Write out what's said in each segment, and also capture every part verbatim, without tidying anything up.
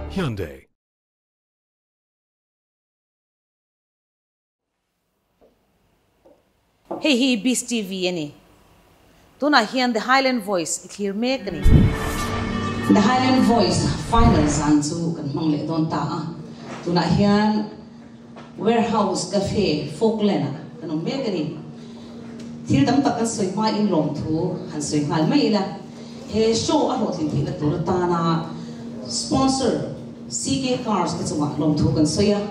Hyundai. Hey, hey, Beast T V, any. Do not hear the Highland voice. It hear me, any. The Highland voice, final zanzu kan mangle don ta. Do not hear warehouse cafe folklena kan me kani. Til dam takan soi ma in long thu han soi mal mai la. He show a lot in thila tur ta na sponsor C K Cars ke chunga long thu kan soya.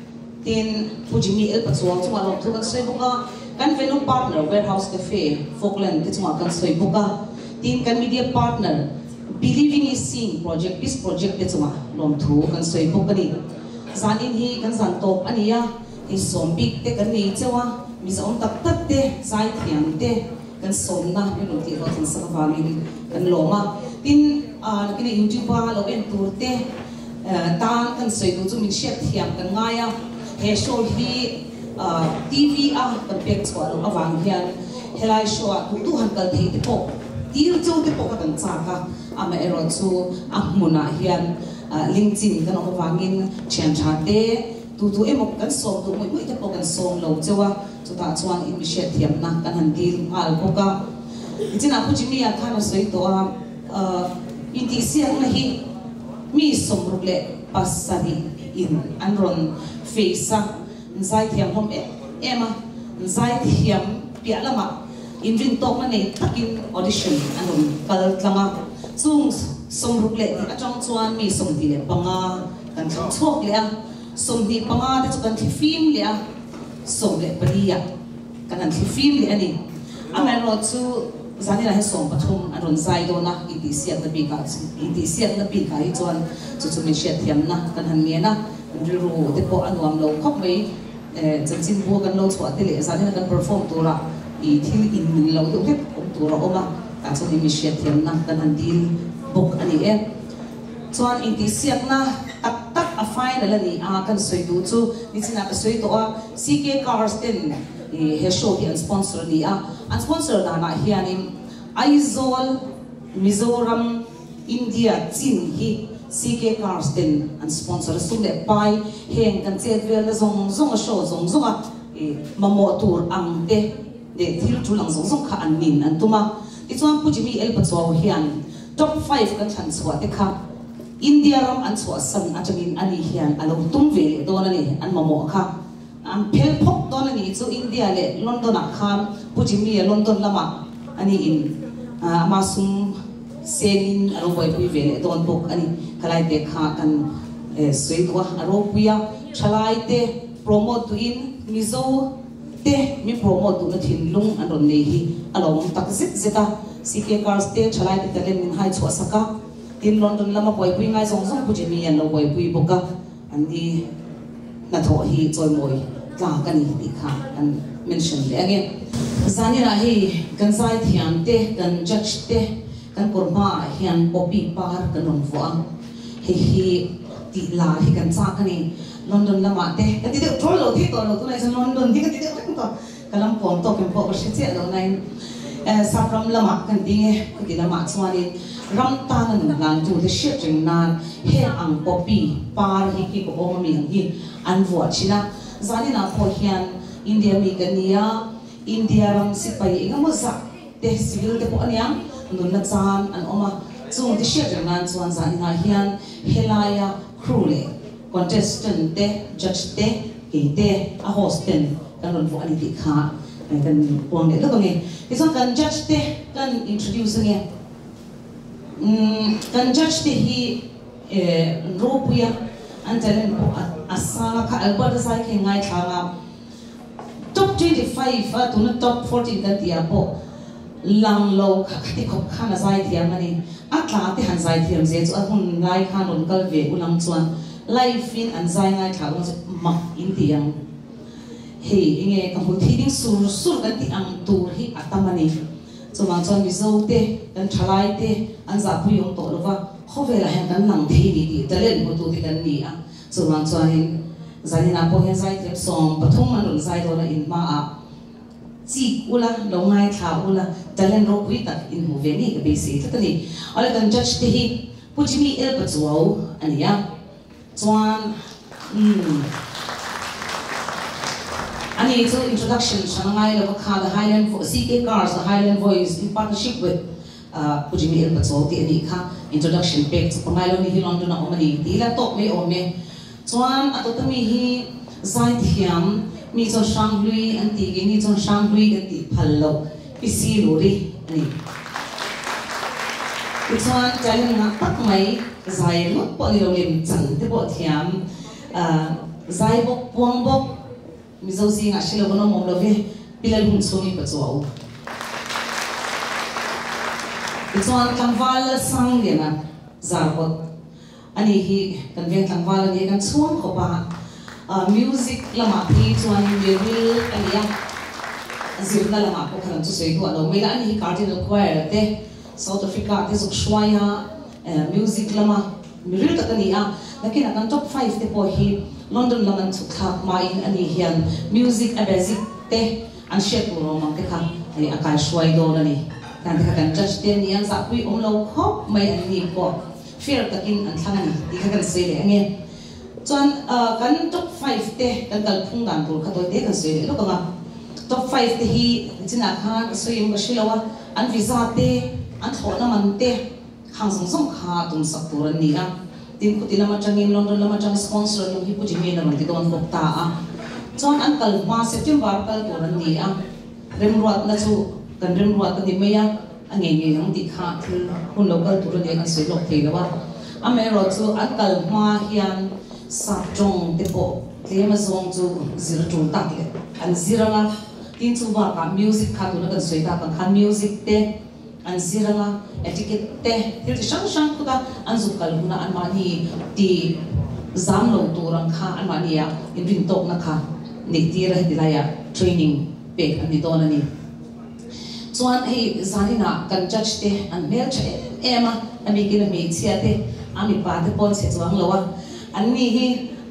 Tin pujimi el pachuang chunga long thu kan soi buka. Kan venue partner warehouse cafe folkland ke chunga kan soi buka. Tin kan media partner Believing is Seeing project, this project that's one long two can say Bokani. Zanin he can san top ania is some big take a nature, Miss on the tate, Zai Tiante, can sonna, you know, the lot in Savali and Loma. Tin uh in YouTuber, Logan Turte, Tan can say to me shed him, can Maya, he showed he uh T V ah, the big swallow of Angian, Helai show up to two hundred eighty pop. Deal to the pocket and Saka. Ama eron su amuna hian LinkedIn kan omwangin chanchate tu tu emok kan som tu moi moi te pokan som lo chewa chuta chuan in mishet thiam na kan han dil al poka ichina pujimi ya khana soi to a inti siang na hi mi som ruble pasari in anron feisa zai thiam hom e ema zai thiam pialama invin tok na nei takin audition anon kal tlanga chung som ruk le a chang chuan mi som ti le panga kan chang chok le som ti panga te chu kan thi film le som le paria kan an thi film le ani amen ro chu zani la he som pathum aron zai do na i ti siat na bi ka i ti siat na bi ka i chuan chu chu mi shet thiam na kan han me na ru te po anuam lo khop mai e chan chin bo kan lo chwa te le zani kan perform to ra i thil in min lo to te om to ra oma ta chu mi shet thiam na kan han dil bok ani e chuan in ti siak na tak tak a final ani a kan soi du chu ni china ka soi to a C K Cars ten e he show hi an sponsor ni a an sponsor da na hianin Aizawl Mizoram India chin hi C K Cars ten an sponsor sum le pai heng kan chet vel zong zong a show zong zong a e mamo tur ang te de thil thu lang zong zong kha an nin an tuma ti chuan pujimi el pachaw hian top five kan chan chwa te kha India ram an chwa san atangin ani hian alo tum ve don ani an mamo kha am phel phok don ani chu India le London a kham pujimi London lama ani in amasum senin alo boy pui ve don bok ani kalai te kha kan soi twa aro puya thalai te promote to in mizo te mi promote to na thin lung anon nei hi alom tak zit zeta C K Cars te thalai te talen min hai chwa saka tin London lama boy pui ngai zong zong pujimi an lo boy pui boka ani na tho hi choi moi tla kan ni ti kha an mention le again zani ra hi kan sai thiam te kan judge te kan korma hian popi par kan on fo hi hi ti la hi kan cha kani London lama te kan ti de tro lo thi to lo tu nai san London ti kan ti de to kalam pom to kan po shi che lo nai sapram lama kan ti nge ti lama chuani ram ta nan lang tu de shi jing nan he ang popi par hi ki ko om mi hi an vo china zani na pho hian India mi kania India ram sipai engamo sa te civil te po aniam nun na chan an oma chung ti share nan chuan zani na hian helaya crule contestant te judge te ke te a host ten kan ron vo ani ti kha kan pon le lo nge ti chuan kan judge te kan introduce nge um kan judge te hi e ro puya an talen po asanga kha albert sai ke ngai thanga top twenty-five uh, to the top fourteen kan tia po lang lo kha ti khop khana zai thiam ani a tla te han zai thiam je chu a hun ngai khan on kal ve ulang chuan life in an zai ngai thla ma in tiang he inge ka hu thiding sur sur kan ti ang tur hi atamani chuan chuan mi zo te kan thalai te an za pu yong to lova khowela han kan lang thi ni ti talen bu tu ti kan ni a chuan chuan zani na po hen zai tem song pathum an zai do na in ma a chi ula lo ngai tha ula talen ro pui tak in hu ve ni be se ta ni ala kan judge te hi pujimi el pachuau ania chuan um ani chu introduction changai lo kha the Highland C K Cars the Highland Voice in partnership with uh Pujimi El Pacho ti ani kha introduction page pangai lo ni hi London na omani ti la tok me ome chuan atotami hi zai thiam mi cho sang lui an ti ge ni cho sang lui ge ti phallo pisi lori ani chuan challenge na tak mai zai lo po ni lo lem chan te bo thiam zai bok puang bok mi zo si nga shilo bono mom lo ve pilal hun so ni pacho chuan tangwal sang le na zarbot ani hi kan ve tangwal ni kan chuang ko ba music lama thi chuan miril ania zirna lama ko khan chu sei du alo mela ani hi cardinal choir te South Africa te zuk shwaya music lama miril ta kania lakin kan top five te po hi London laman chu kha mai ani hian music a basic te an shep ro ma te kha ai akai shwai do ani kan te kan judge te ni an za pui om lo khop mai an ni ko fear takin an thang ani ti kha kan sei le nge chuan kan top five te kan kal phung dan tur kha toi te kan sei le lo ka top five te hi china kha soim ba shilawa an visa te an thona man te khang song song kha tum sak tur an ni a tin ko tinama changin London lama chang sponsor lo hi Pujimi na man ti don bok ta a chuan an kal ma September kal tur an ni a rem ruat na chu kan rem ruat ni me ya ange nge ang ti kha thil hun local tur ni kan sei lok thei lawa amero chu an kal ma hian sa chong te po tlema zong chu zira chung tak le an ziranga tin chu ba ka music kha tu na kan sei ta kan khan music te an ziranga etiquette te til shang shang khuda an zukal huna an mani ti zam lo turang kha an mani ya in rin tok na kha nikti ra dilaya training pe an ni don ani chuan hei zanina kan judge te an mel che ema ami kin mi chia te ami pa te pon se chuang lowa an ni hi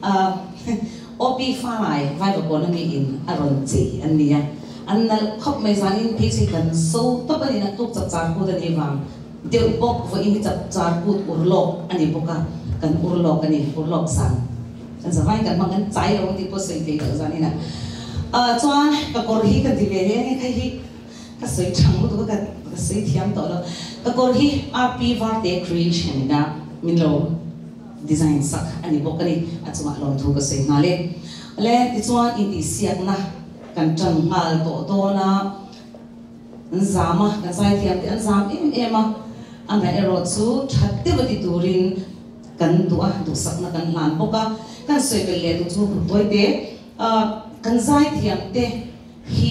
op five vai ba kon ami in aron che an ni ya an na khop mai zanin pe se kan so to pa ni na tuk chak char ko da ni wang deu bok vo in chak char put urlok ani boka kan urlok ani urlok san kan zawai kan mangan chai ro ti po sei te ka zanina a chuan ka kor hi ka di ve he khai hi ka sei chang mu to ka ka sei thiam to lo ka kor hi R P Varte creation da min lo design sak ani bokani achuma lon thu ka sei ngale le ti chuan in ti siak na kan chang mal to to na zama kan sai thiam ti an zam em ema anga ero chu thatte bati turin kan duwa du sak na kan lan boka kan soi ka le tu chu toi te kan sai thiam te hi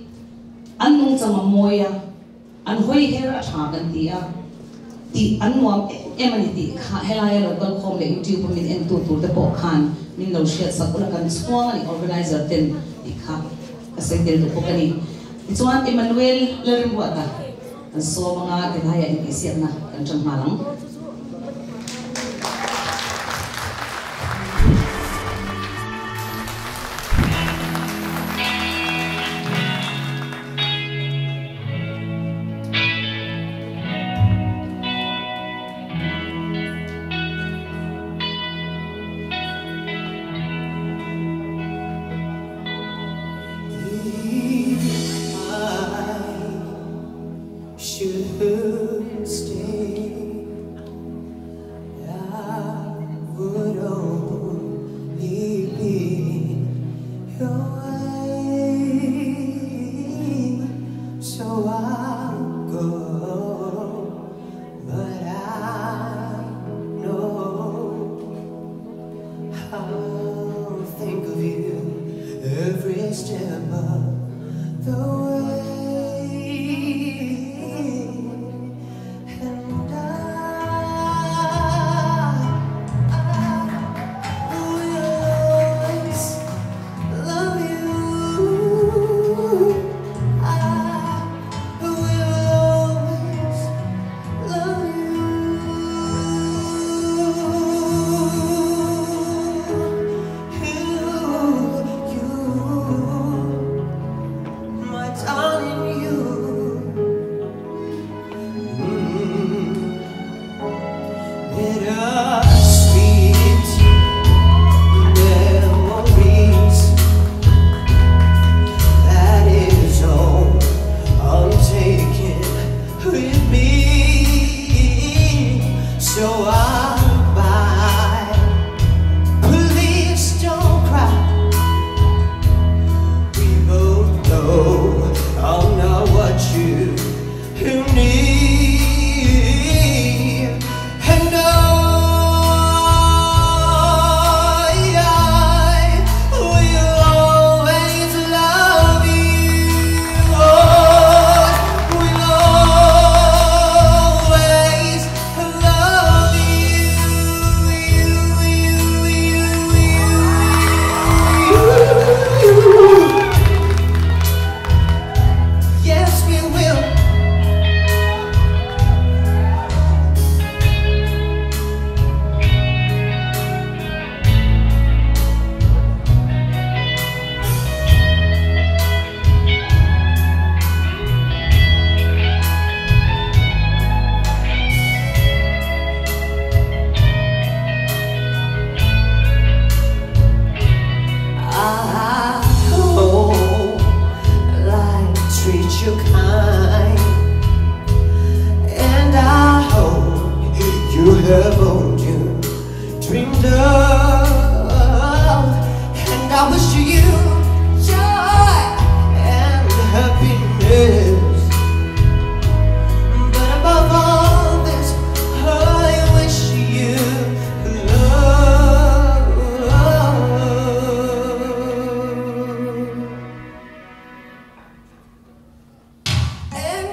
anung chama moya an hoi her a tha kan ti a ti anwam emani ti kha helai local khom le YouTube min en tu tur te po khan min lo share sakula kan swang ani organizer ten ti kha ka sei tel tu pokani ti chuan Emmanuel lerim buata an so mga tilaya in isian na kan chang malang Bittersweet have owned you, dreamed of, and I wish you joy and happiness. But above all this, I wish you love. And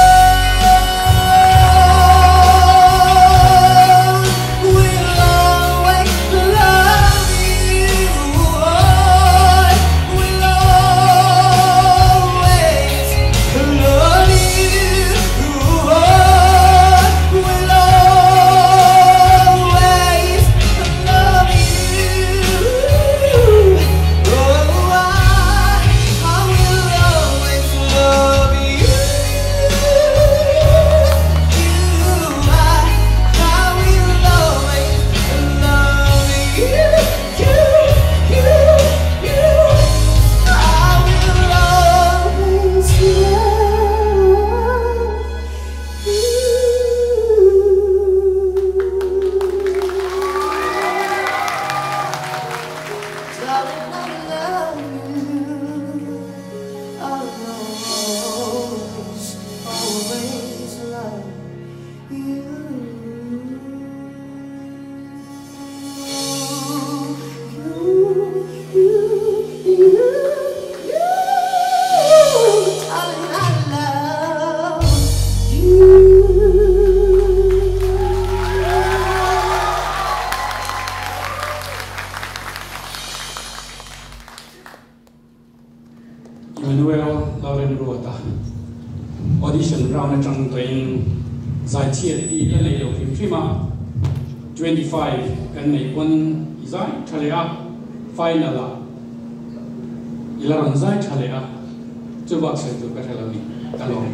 Manuel Lauren Rota audition round trong tuyến giải thiệt đi lên này đầu phim phim mà twenty-five cái này quân giải chale à final à ilaran giải chale à chú bác sẽ tụi cái này là gì cả lòng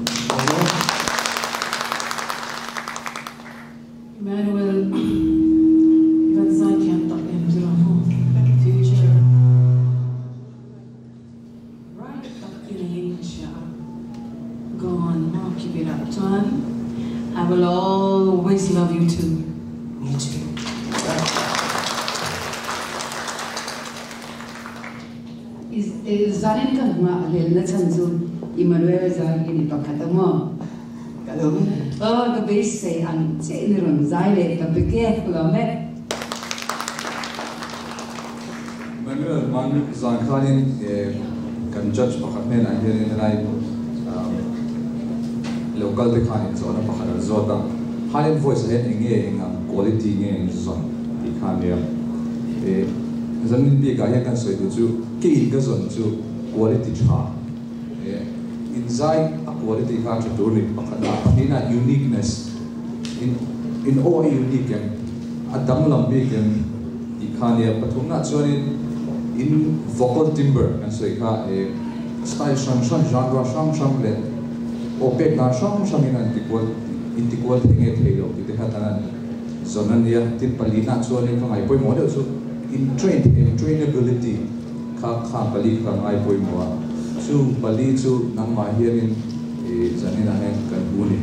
Manuel that giải thiệt tập em chưa làm future Go on, I'll keep it up, John. I will always love you too. Me too. Is is Zanin kan ma lel na chanzu Emmanuel Zan ini pakatamo. Kalau oh the base say an say ni ron zaile ka beke kulame. Manuel man Zan khanin kan judge pakatmen an hirin nai local the kind so na pakara zota Highland voice head nge nga quality nge zon di khania e zanin bi ga ya kan soi du chu ki ga zon chu quality cha e inside a quality ka chu do ni pakada ina uniqueness in in all unique and adam lambi kan di khania pathumna chuanin in vocal timbre kan soi ka e style sham sham genre sham sham le opek na sham sham in antiqual intiqual thing e thelo ti hatanan zonania tin palina chuanin ka ngai poi model so in train in trainability kha kha pali ka ngai poi mo chu pali chu nang ma hianin e zanina hen kan buni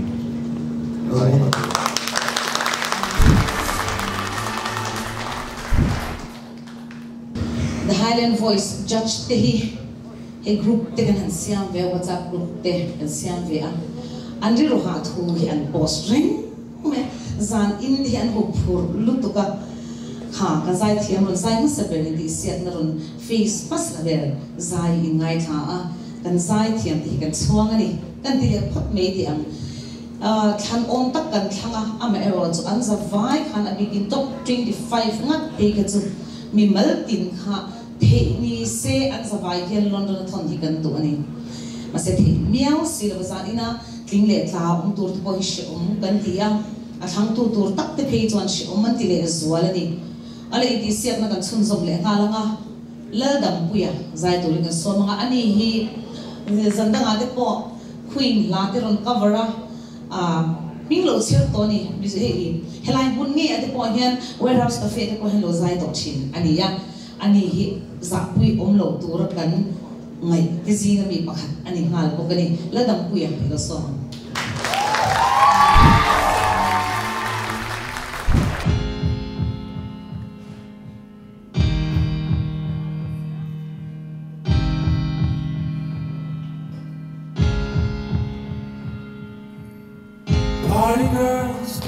The Highland Voice judge tehi a group te kan siam ve WhatsApp group te kan siam ve a andri ro ha thu hi an post ring me zan in hi an hope for lutuka kha ka zai thiam ron zai ma sabeni ti siat na ron face pas la der zai in ngai tha a kan zai thiam ti kan chuang ani kan ti phot me ti am a khan on tak kan thanga am ero chu an za vai khan a begin top twenty-five ngat pe ka chu mi mal tin kha the ni se an za vai hian London thon hi kan tu ani ma se the miao sil ba ina tling le tla um tur tu poi she um kan ti a a thang tu tur tak te phei chuan she um man ti le zual ani ale ti siat na kan chun zom le nga langa la dam puya zai tu ring so manga ani hi zandanga de po queen la te ron cover a a minglo sir to ni bi ze hi helai bun nge ate po hian warehouse cafe te ko hello zai to chin ani ya ani hi zapui omlo tur kan ngai te zinga mi pakhat ani ngal ko kani la dam puya pe so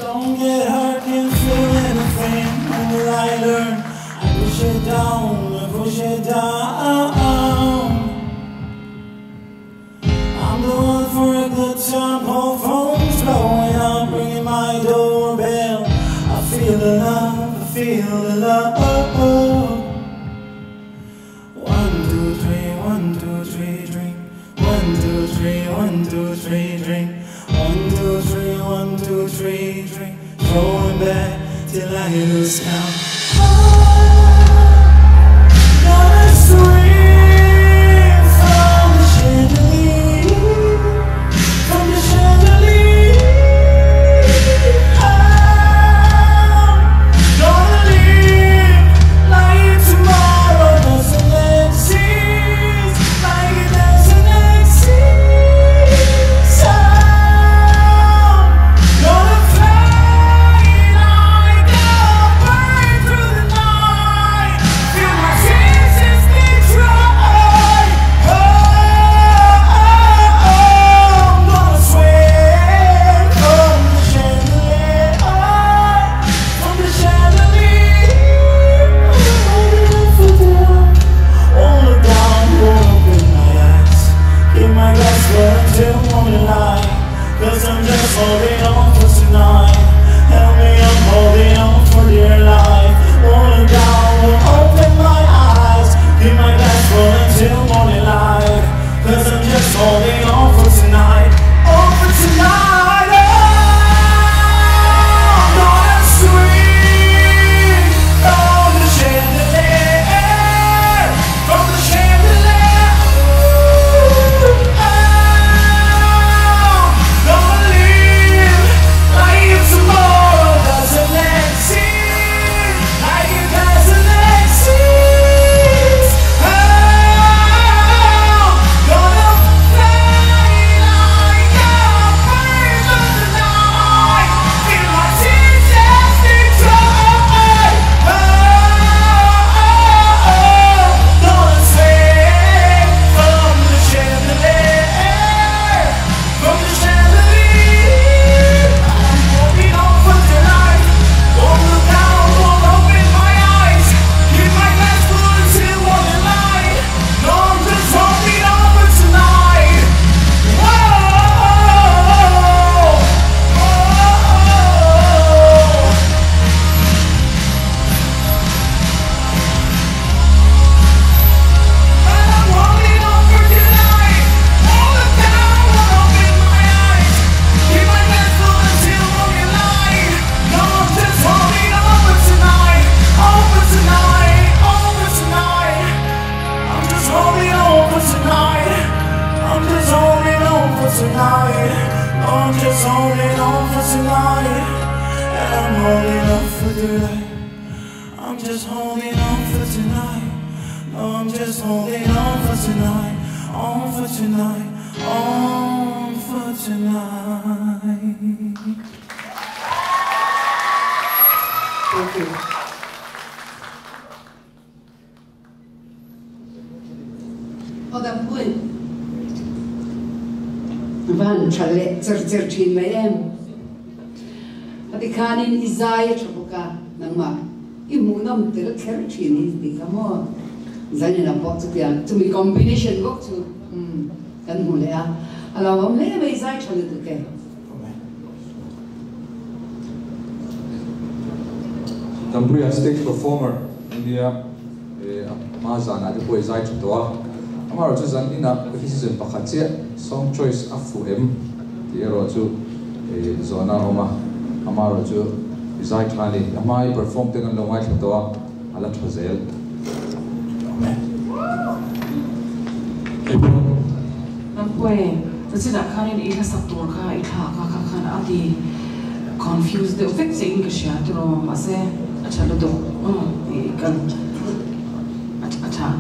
Don't get hurt, can't feel anything until I learn. I push it down, I push it down. I'm the one for a good time, whole phone's blowing up, ringing my doorbell. I feel the love, I feel the love. One, two, three, one, two, three, drink. One, two, three, one, two, three, drink. One, two, three, one, two, three, drink. Throwing back till I lose count. Gonna swing from the chandelier, from the chandelier. I'm gonna live like tomorrow doesn't exist, like it doesn't exist. I'm gonna fly like a bird through the night, feel my tears as they dry. Oh, I'm gonna swing from the chandelier, from the chandelier. Won't look down, won't open my eyes. Keep my glass full until morning light, 'cause I'm just holding on for tonight. Help me, I'm holding on for dear life. Won't look down, won't open my eyes. Keep my glass full until morning light, 'cause I'm just holding on for tonight. On for tonight. Oh, I'm gonna swing from the chandelier, from the chandelier. Ooh, I'm gonna live like if tomorrow doesn't exist, like it doesn't exist. I'm gonna fly like a bird of the night, feel my tears as they dry. Oh, gonna swing from the chandelier, from the chandelier. I'm holding on for tonight. Won't look down, won't open my eyes. Keep my glass full until morning light. No, I'm just holding on for tonight. Whoa, oh, I'm holding on for tonight. Won't look down, won't open my eyes. Keep my glass full until morning light. No, I'm just holding on for tonight. On for tonight, on for tonight. I'm just holding on for tonight. I'm just holding on for tonight. I'm just holding on for tonight. And I'm holding on for tonight. I'm just holding on for tonight. No, I'm just holding on for tonight. On for tonight. On for tonight. Thank you. Oda Bwyn. Fan tralet zer chin mai em. Ati kanin izaya trabuka nang ma. Imunam tir ker chin is di kamo. Zani na pot tu ya. Tu mi combination gok tu. Hmm. Kan mule ya. Ala wam le mai izaya tralet tu ke. Dambuya stage performer India Mazana the boy Zai Chutwa. Amaro chu zan ina season pakhache song choice afu em tiero chu zona oma amaro chu Zai Thani amai perform tengan lo mai thotwa ala thozel. Nampwe, that's it. I can't eat a saturka, it ha, can adi confused the effects in English. I don't know, I say, a child, oh, you can attack.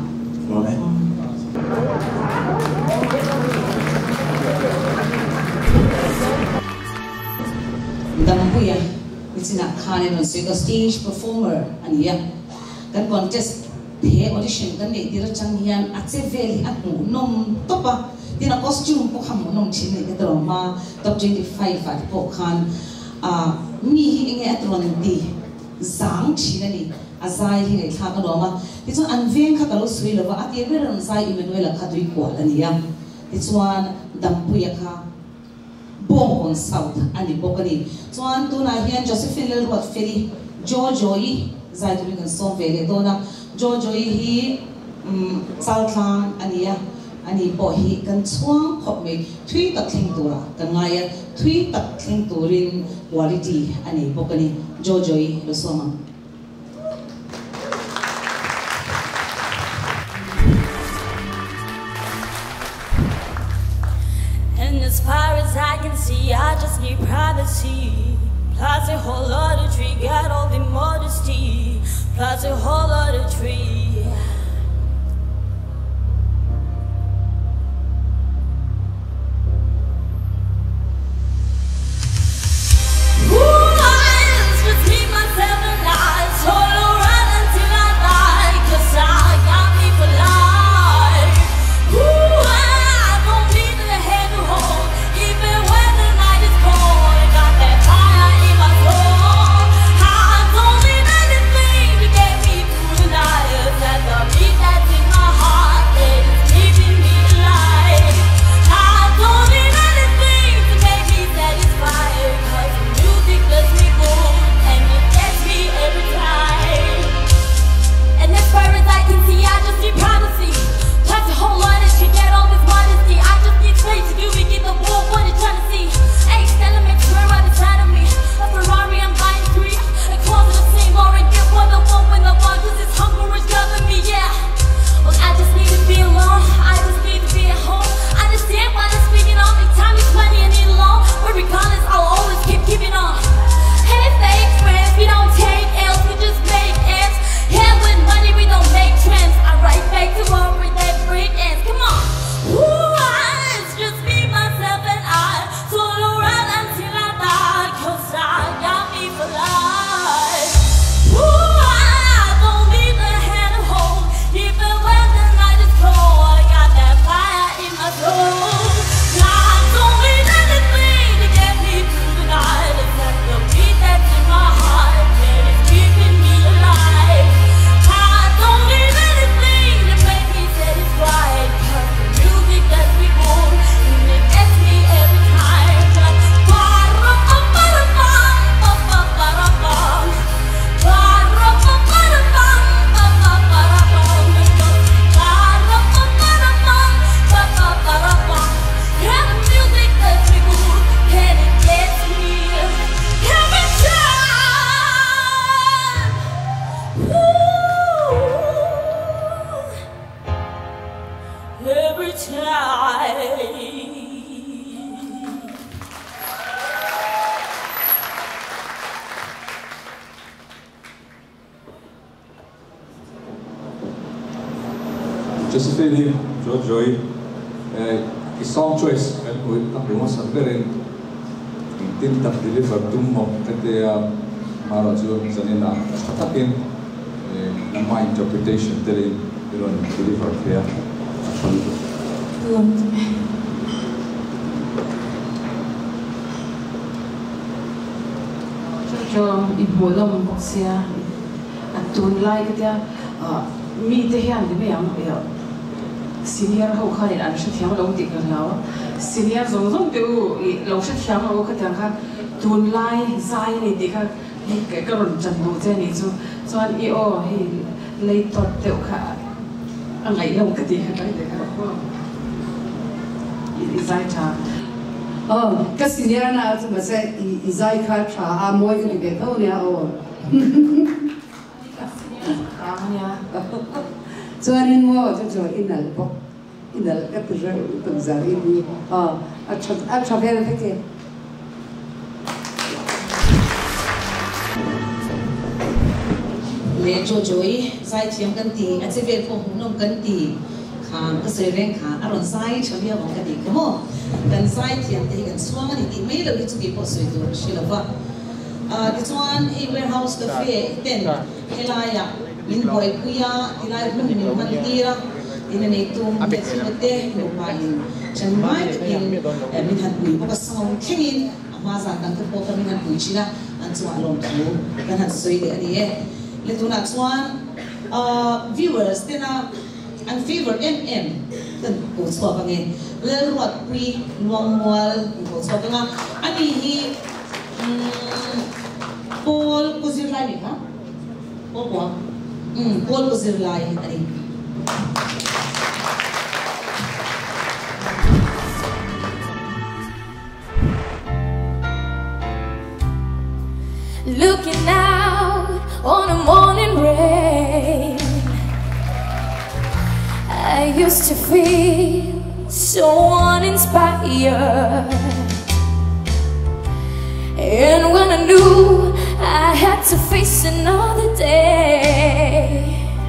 Dambuya, it's in a canon on stage performer, and yeah, that contest. The audition kan ni dira changhian atse veli atu nom topa dina costume po kham nom chine ke drama top twenty-five at po khan à mi hi nghe atron đi sáng chỉ cái này à sai hi cái khác đó mà thì cho anh viên khác kalau suy là và ati cái rằng sai Emmanuel là khác đuôi quả là niya thì cho anh đam puya khác bom on south ani bokani cho anh tu na hian Josephine lel ruat feri Jojoy zai tu kan som ve le dona Jojoy hi south lang ania ani bo hi kan chuang khop me thui tak thing tura kan ngai thui tak thing turin quality ani bokani Jojoy lo soma And as far as I can see, I just need privacy. Plus a whole lot of tree, got all the modesty. Plus a whole lot of tree. Josephine, Jojoy, the song choice, and we want to very tin tập deliver tum mo kate mara jo zanina takin my interpretation telling you know deliver here cho ibolom sia atun lai katia mi te hian de meam senior ho khan an sha thiam lo ti kan law senior zong zong te u lo sha thiam lo ka tang kha tun lai zai ni ti kha hi ka ka ron chan bo che ni chu chuan i o hi lei tot te kha angai lo ka ti kha kai te kha ko i zai tha oh ka senior na chu ma se i zai kha tha a moi ni be tho ne o chuan in mo chu chu inal bo inal ka tu ra tu zari ni a a cha a cha ve le ke le Jojoy sai thiam kan ti a che ve ko hum nom kan ti khang ka se ren kha a ron sai chavia bang ka ti ko mo kan sai thiam te kan suang ani ti me lo ki chu ki po soi tu shilava a ti chuan he warehouse cafe ten helaya min boy kuya tilai hum min man tira in nei tum te chimate no pa in chan mai in min han pui pa song thingin mazan tang te po kami ngan puichina an chuan lom thu kan han soi le ani e le tuna chuan viewers tena an favor mm kan po chwa pange le ruat pui luang mual po chwa panga ani hi Paul Kuzirlai ni ha po po um Paul Kuzirlai ani Looking out on a morning rain, I used to feel so uninspired. And when I knew I had to face another day,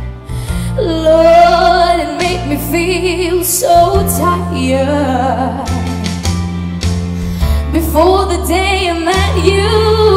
Lord, it made me feel so tired. Before the day I met you,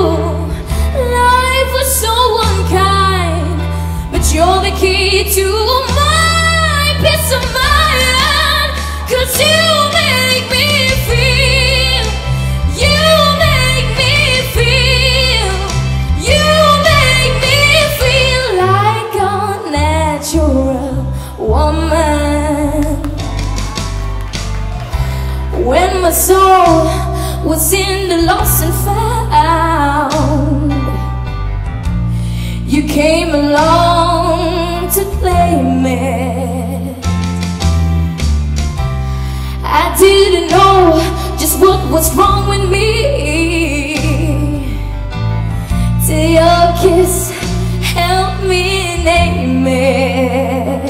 life was so unkind, but you're the key to my peace of mind. 'Cause you make me feel, you make me feel, you make me feel like a natural woman. When my soul was in the lost and found, you came along to claim it. I didn't know just what was wrong with me till your kiss helped me name it.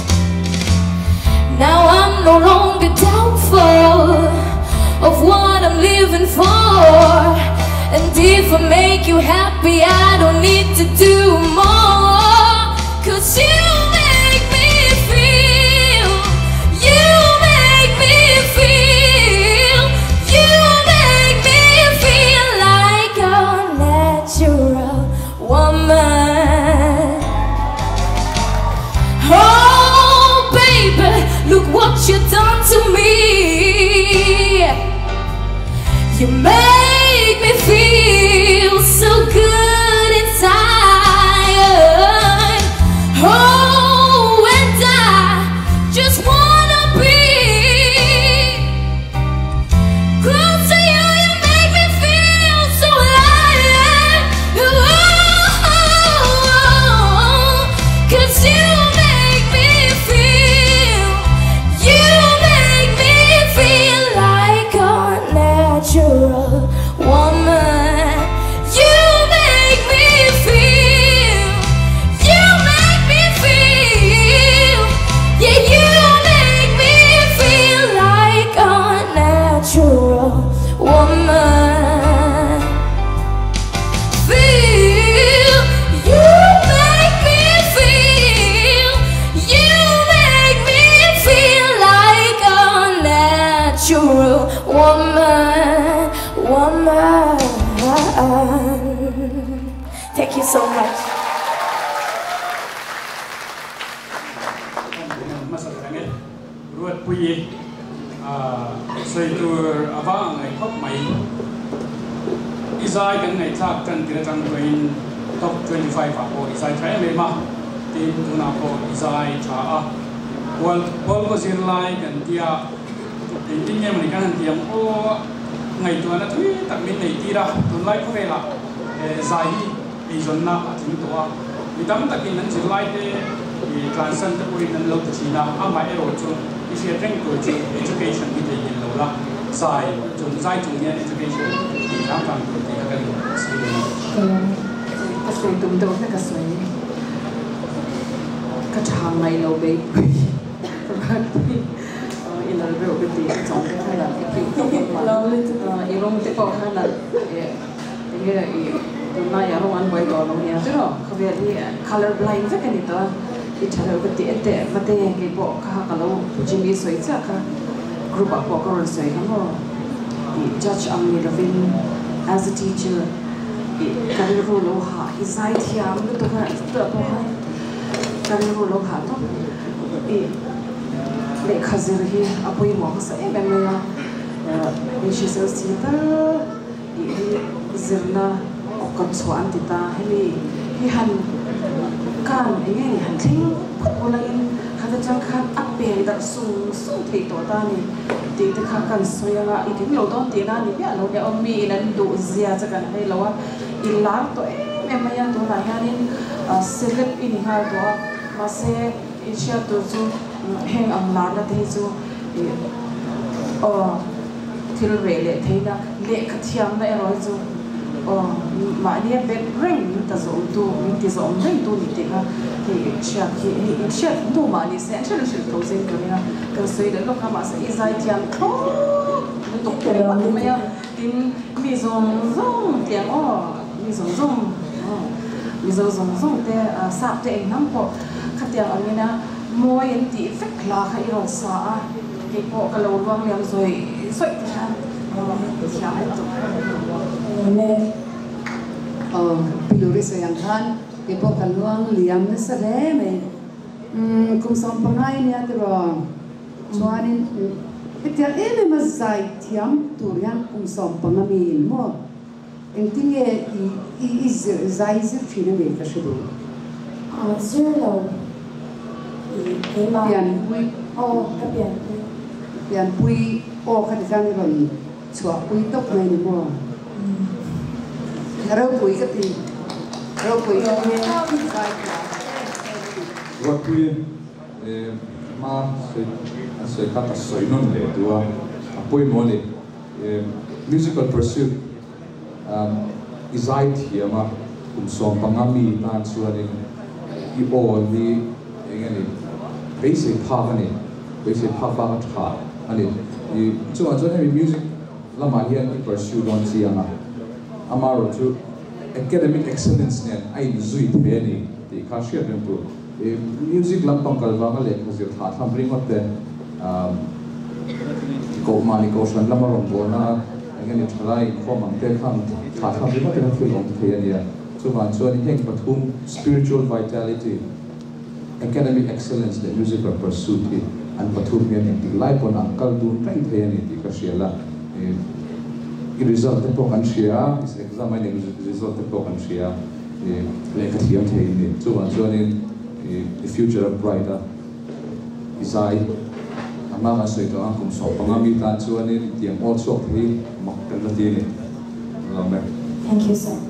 Now I'm no longer doubtful of what I'm living for. And if I make you happy, I don't need to do more. 'Cause you make me feel, you make me feel, you make me feel like a natural woman. Oh baby, look what you done to me. You make me feel so good inside. Oh, and I just wanna be close to you. You make me feel so alive. Oh, 'cause you make me feel, you make me feel like a natural woman. You make me feel, you make me feel, yeah, you make me feel like a natural woman. Feel, you make me feel, you make me feel like a natural woman, woman. Thank you so much. Masalah ruat puye, saya tu abang ngai hot mai. Isai kan ngai tak kan kita tang tuin top twenty-five apa. Isai try memang tim tu nak apa. Isai cah. Wal wal ko zirlai kan dia. Intinya mereka kan dia oh ngai tu anak tu tak min ngai tira. Tunlai ko rela. Zahi izonna atin toa. Idam takin nan zirlai te transan te puri nan lo China ama ero chu isi teng ko chu education ni te yin lo la sai chung sai chung yan education ni tam tam ko te kan sai ni ka sai tum do na ka sai ka chang mai lo be in la be be ti chong ke ha la ki lo le tu i rom te ko ha la e nge i na ya ro an boy ko lo ya tu ro ka be ni color blind ve ka ni to Italo kati ete mate yang kipo kah kalau jimi soi cak kah group apa korang soi kamu di judge amni Ravin as a teacher di karir lo ha isai tiam tu kan itu apa ha karir lo ha tu di le khazir hi apa yang mau saya memang ni she says kita zirna okam chuan tita heli hi han kan enge han thing pholangin khada chang khan ape da sung sung thei to ta ni ti te kha kan soyanga I ding lo don ti na ni ya lo de ommi inan du zia chakan hei lawa ilar to em em ya to na hanin select in ha to ma se isha to chu heng am la na te chu o til rele theina le khathiam na ero chu o ma ni bet ring ta zo tu mi ti zo ring tu ni te ha ti chia ki ni chia tu ma ni se chen chen to zen ka na ka sei de lo ka ma se izai tiam tho ni to ke ma ma ya tin mi zong zong tiang o mi zong zong mi zong zong zong te sa te nam po khatiang amina moi en ti fek la kha I ro sa a ke po ka lo wang liam zoi soi ta siya ito Amen. Oh, piluri sa yang kan, ipo kaluang liam na sa leme. Hmm, kung saan pangay niya tiro, chuanin, itiyan eme mazay tiyam turiyan kung saan pangamil mo. Ang tingye i-izir, zay-izir piname ka siya doon. Ah, zero. Pian pui. Oh, kapian. Pian pui, oh, kanikan ron. Chua pui tok na ni mo. Rau pui ka ti. Rau pui ka ti. Rau pui, ma se se kata soinon le dua. Apoi mole musical pursuit. Um, izai thia ma kum som pangami tan suanin I o ni engani basic pa ani basic pa pa tha ani I chuan chuan hemi music lama hian I pursue don chianga amaro chu academic excellence nen ai zui the ni ti kha shia dem pu music lampang kalwanga le khazir tha tham bring up the um ko mani ko shan lamaron bona engani thlai khomang te kham tha tham bring up the feel on the ania chuan chuan I heng pathum spiritual vitality academic excellence the musical pursuit hi an pathum hian ti lai pon angkal dun trai the ani ti ka shiala I result the program share is examining result the program share like a team thei so one so in the future of brighter is I amama so ito ang kum so pangami tan so in tiang also thei makkan la din amen. Thank you, sir.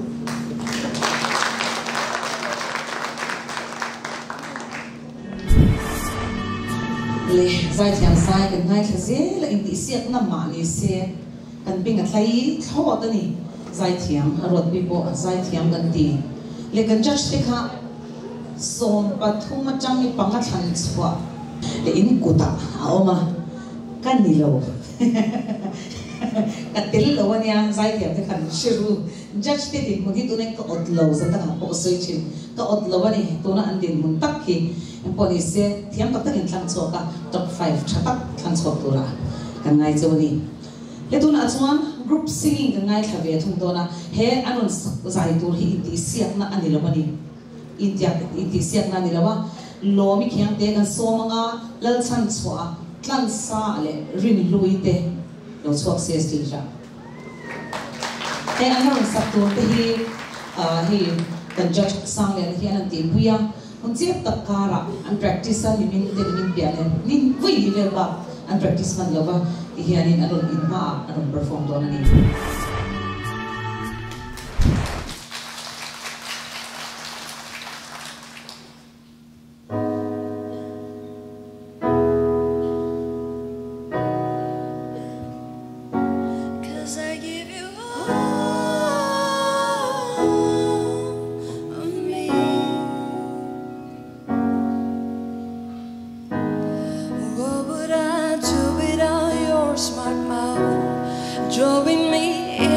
Le zai tiang sai kan ngai thase la in di siak na ma ni se kan ping atlai thawt ani zai thiam arot bi bo zai thiam kan ti le kan judge te kha son pathuma chang ni panga than chwa le in kuta aoma kan ni lo ka tel lo ani an zai thiam te kan shiru judge te din mo hi tu ne ka ot lo za ta po soi chin ka ot lo ani tu na an din mun tak ki poni se thiam tak tak in thlang chwa ka top five thatak thlang chwa tu ra kan ngai chawani le tuna chuan group singing ka ngai thave thung dona he anon zai tur hi ti siak na ani lawani india ti siak na ni lawa lo mi khiang te kan somanga lal chan chwa tlan sa le rin lui te lo chok se stil ja te anon sak tur te hi hi kan judge sang le hi an ti buya un chep tak kara an practice a limin te limin pian nin vui le ba an practice man lova hianin aron inma aron perform don ani Drawing me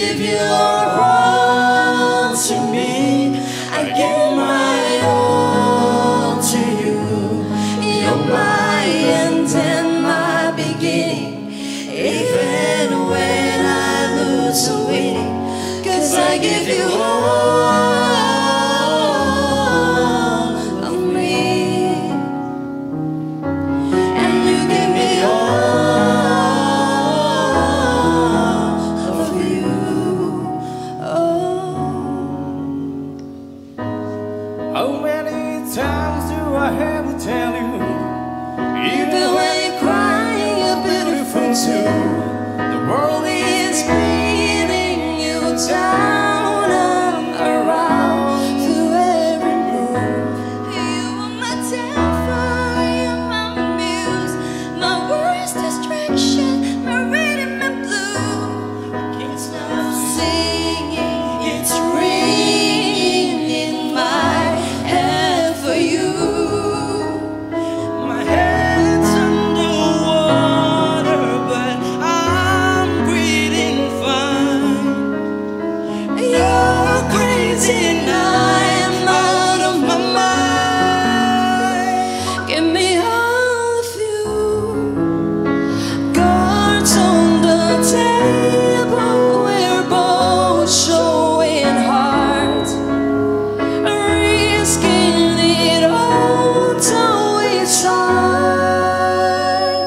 give your all to me. I give my all to you. You're my end and my beginning. Even when I lose a winning, 'cause I give you all of me, and you give me all of you. Oh. How many times do I have to tell you? Even when you're crying, you're beautiful too. The world It's breathing you down and around through every move. You are my temper, you're my muse, my worst distraction, my rhythm and blue. I can't stop singing, it's ringing in my head for you. My head's underwater, but I'm breathing fine. You're crazy and I am out of my mind. Give me all of you. Cards on the table, we're both showing heart, risking it all till we start.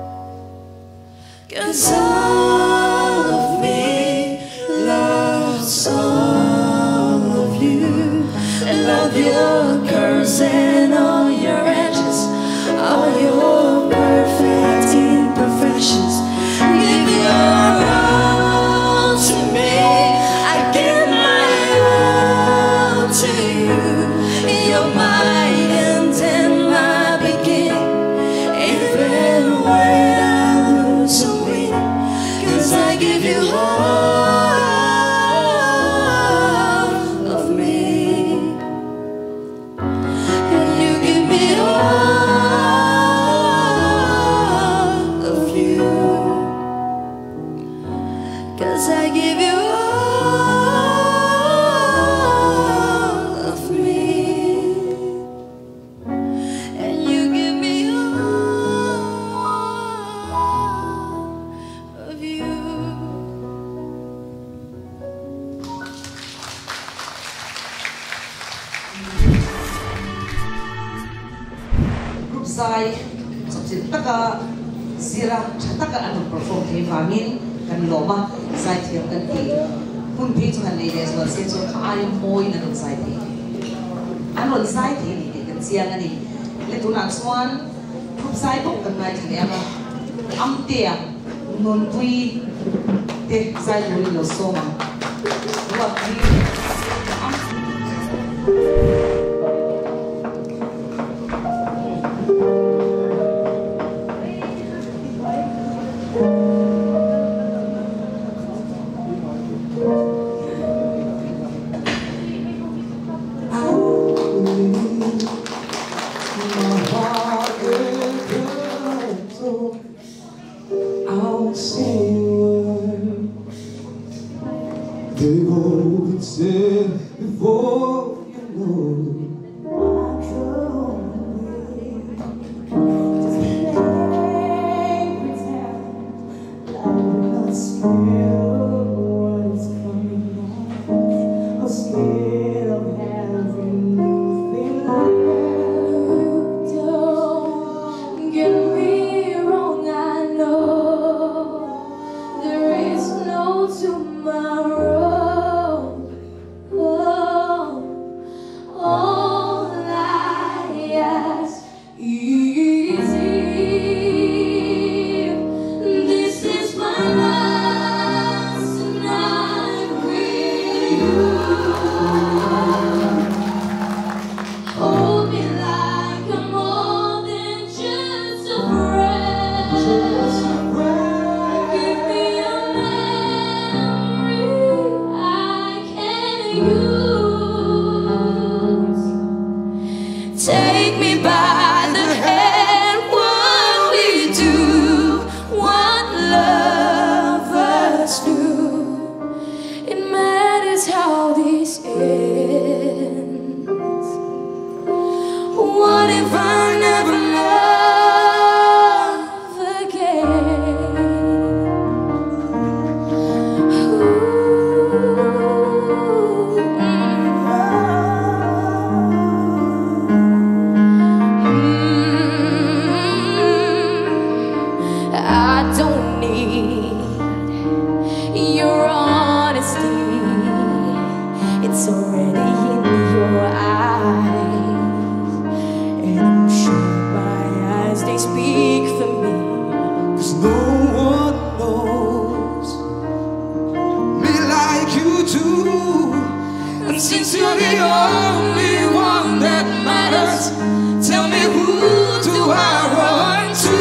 'Cause all of me loves all of you. I love your curves and all your edges, all your perfect imperfections. Give your all to me. I give my all to you. You're my end and my beginning. Even when I lose a win, 'cause I give you all of me, and you give me all of you. 'Cause I give you all of me, and you give me all of you. Group Zai subject taka zira taka anu perform ke vangin kan loma Zai thiam kan ti hun phi chu han nei le so se chu khai moi na nu Zai ti anon Zai ti ni ke kan siang ani le tu na chuan group Zai ko kan nai thile ama am tia non pui te Zai lo lo so ma wa ti I'll say a word. They go and say the only one that matters. Tell me, who do I run to?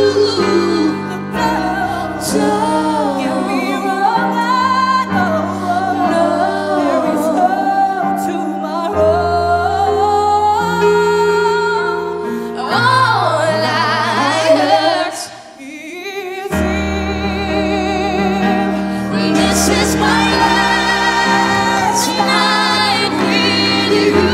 Don't get me wrong, I know, no, there is no tomorrow. All I hurt is if this is my last night with you.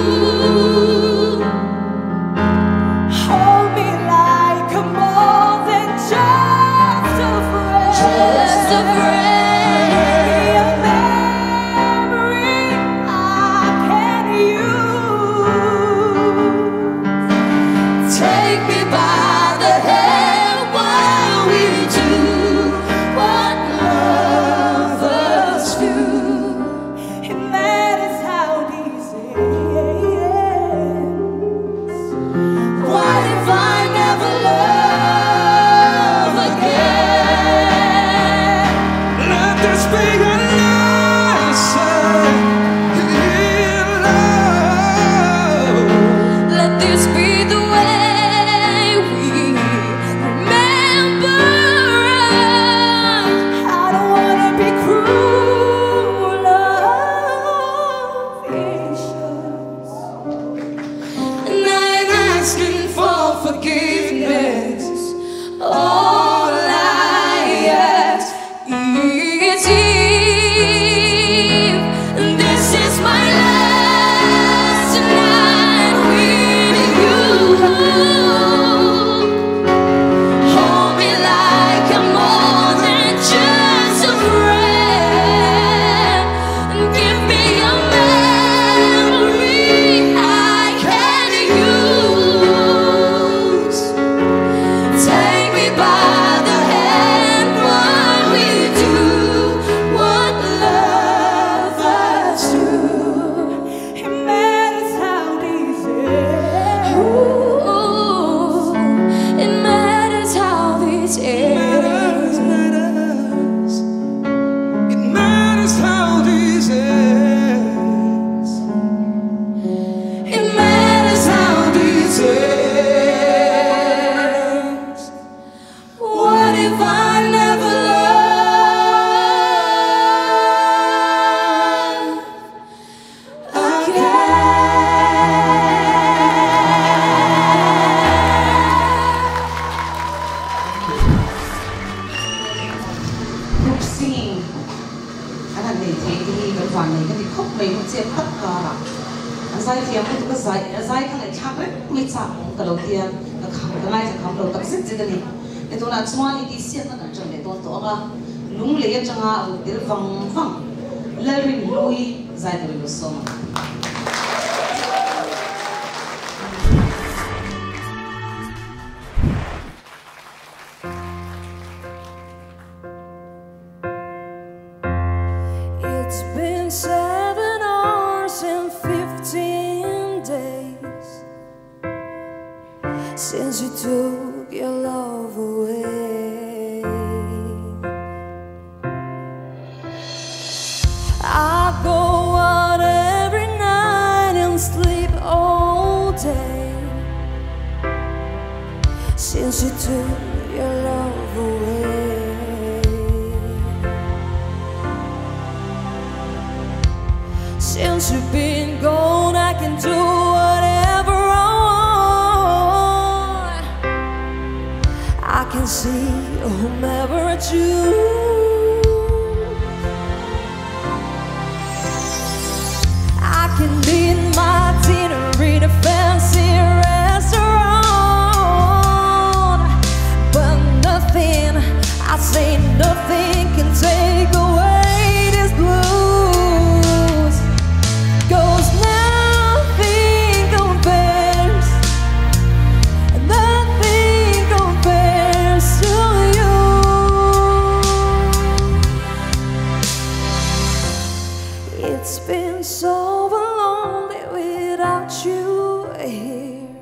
Hold me like I'm more than just a friend. Just a friend. A memory I can use. Take me by the hand while we do what lovers do. And that is how these ends. What if I never love again? Let this be a lesson in love. Let this be the way we remember. I don't wanna be cruel or vicious. And I ain't asking for forgiveness. All I ask is if this is my last night with you. Hold me like I'm more than just a friend. Give me a memory I can use. Take me by the hand while we do what lovers do. It matters how these end. Ooh, it matters how these end. It matters how these ends. It matters how these ends. What if I never love Group singing. Anh này thấy thì cái đoàn này cái khúc mấy một chiếc tất cả là anh sai thì anh cũng có sai anh sai cái này chắc đấy mấy chắc cái đầu tiên cái khăm cái này cái khăm đầu tập sức gì đấy cái tôi là chuan đi xiên nó nằm trong này tôi tôi cái lúng lấy trong à để văng văng lấy lui giải được cái số. It's been seven hours and fifteen days since you took your love away. I go out every night and sleep all day since you took your love away. Since you've been gone, I can do whatever I want. I can see whomever I choose. I can eat my dinner in a fancy restaurant, but nothing, I say nothing can take away this blues. 'Cause nothing compares, nothing compares to you. It's been so lonely without you here,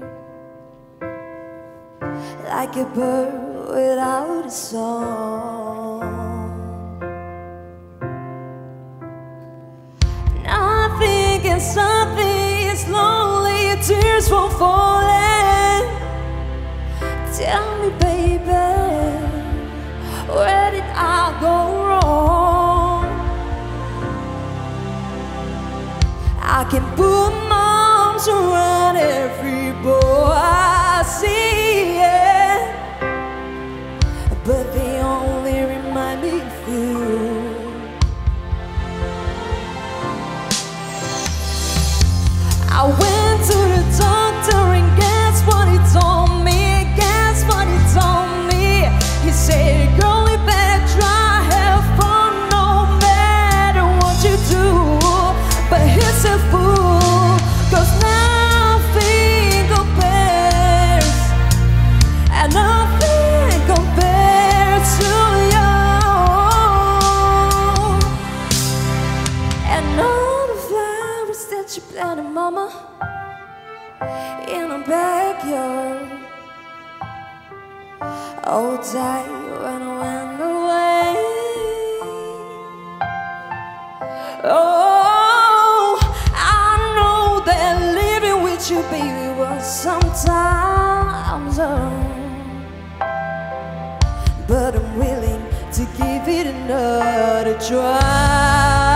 like a bird without a song. Nothing can stop I can put my arms around every boy I see, yeah. But they only remind me of you. I went to the doctor and guess what he told me? Guess what he told me? He said, girl, you better try have fun no matter what you do. But he's a fool, cause nothing compares, and nothing compares to you. And all the flowers that you planted, mama, in a backyard, all died when I went away. Oh, I know that living with you, baby, was sometimes hard, but I'm willing to give it another try.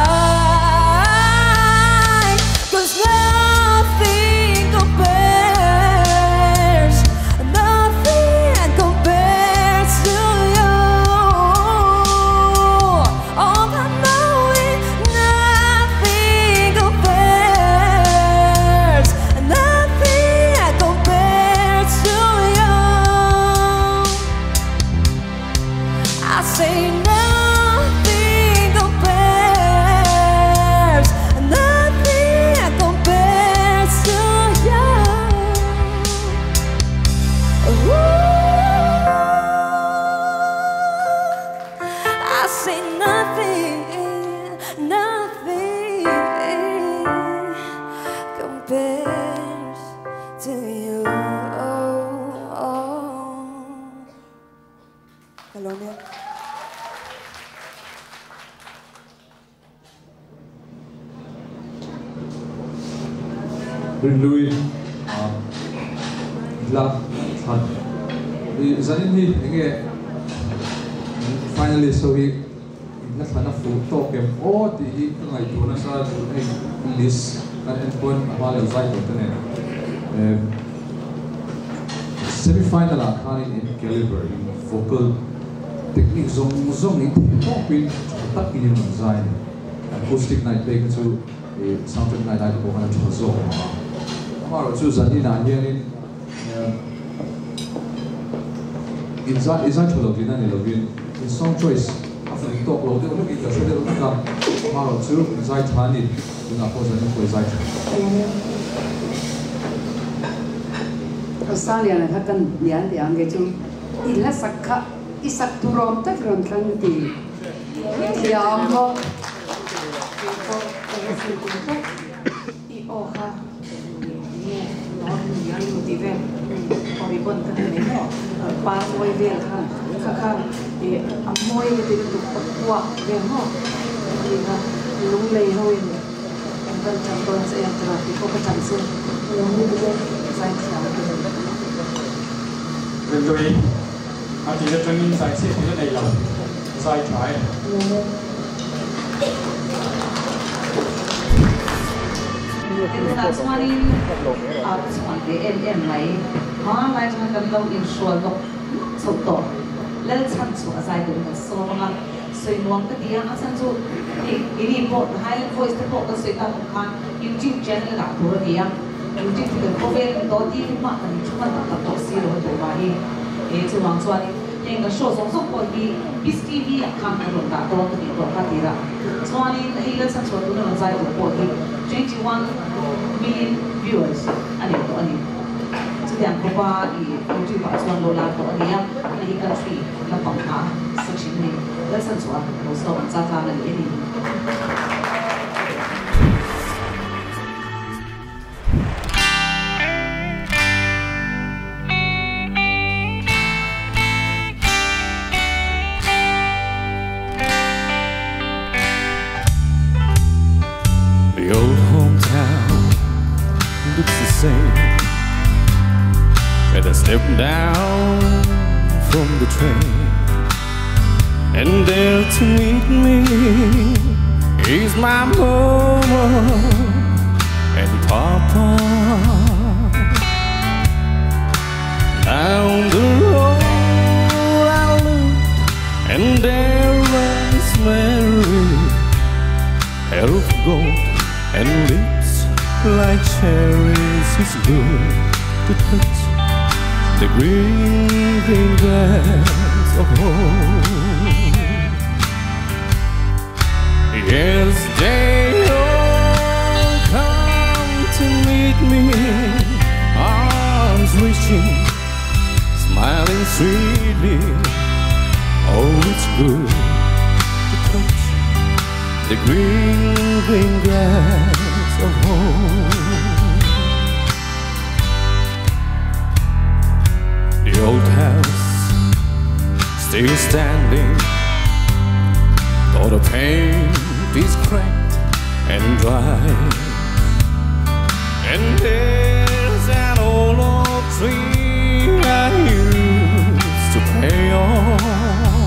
Cause nothing compares, nothing compares to you. All I know is nothing compares, nothing compares to you. I say nothing compares, nothing compares to you. Ooh, I say nothing, nothing compares to you. Oh, oh. Hello, Nick. Louis, love, fun. Zanin hi inge finally so he na sana full talk him oh the he ngai tu na sa list kan endpoint amale zai ko tene semi final a khani in caliber vocal technique zong zong ni talk pin tak pin in zai acoustic night take to soundtrack night night ko kana chu zo Amaro chu zani na hian in Inside, inside to login and login. In song choice, after the talk, load it. Look at the show. Look at Maro two. Inside Tani. Do not pause any for inside. Australia na hakan lian di angge chu illa sakha isak turom ta kron kan ti tiam ho I oha no yan mo dive oribon ta ne mo pa moi ve kha kha kha e amoy de tu kwa ve mo ina lung lei ho in kan kan chang ton se ya tra ko ka chang se lung ni de sai chang When we are the training side, see the day long side try. That's one in out one the M M line. How like to have low in short look so tall. Let's hunt to as I do the so long. So in one the dear as and so in import the Highland voice the pop the state of can YouTube channel up to the young. YouTube the COVID doti mark and you want to talk zero to buy it to one twenty. In the show, so for the Peace T V account of that door to the Rocatira. Twenty eight and so to the side of forty. twenty-one million viewers. And it only to the Ancopa, YouTube as one dollar for the young country, the Ponca, such a name. Listen to us, also on Zata and Lily. The old hometown looks the same as I step down from the train, and there to meet me is my mama like cherries. It's good to touch the green, green grass of home. Yes, they all come to meet me, arms reaching, smiling sweetly. Oh, it's good to touch the green, green grass of home. The old house still standing, though the paint is cracked and dry. And there's an old oak tree I used to play on.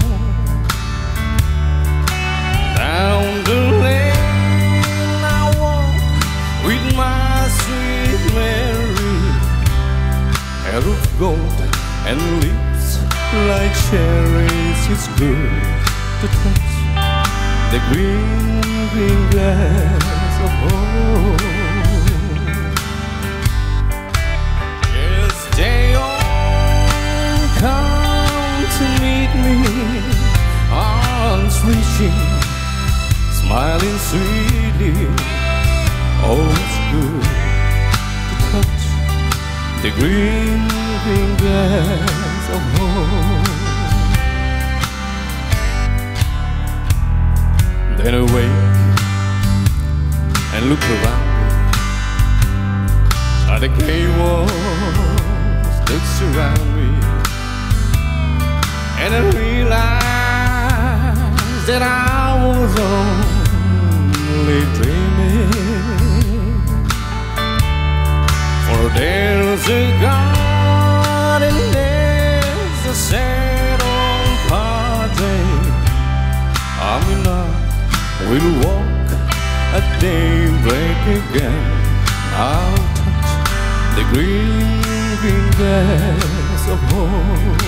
Down the lane I walk with my sweet Mary, hair of gold and lips like cherries. It's good to touch the green, green grass of home. Yes, they all come to meet me, arms reaching, smiling sweetly. Oh, it's good to touch the green, green grass of home. Then I wake and look around me at the gray walls that surround me, and I realize that I was only dreaming. For there's a God and there's a sad old padre. I'm enough. We'll walk at daybreak again. I'll touch the green, green grass of home.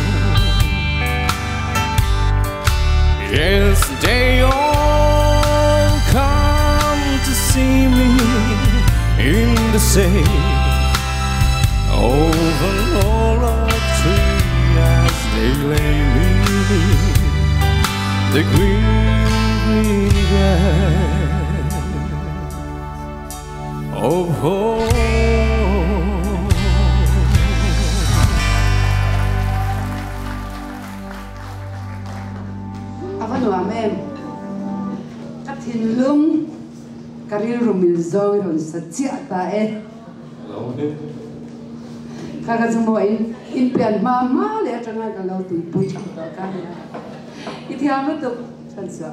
Yes, they all come to see me in the same over an old oak tree as they lay me the green, green grass of home. Avanu amen. Katin lung karil rumil zoiron sa tiata eh. Kagazmo in in pian mama le tanga kalau tu pucang kan. Iti amat tu sansa.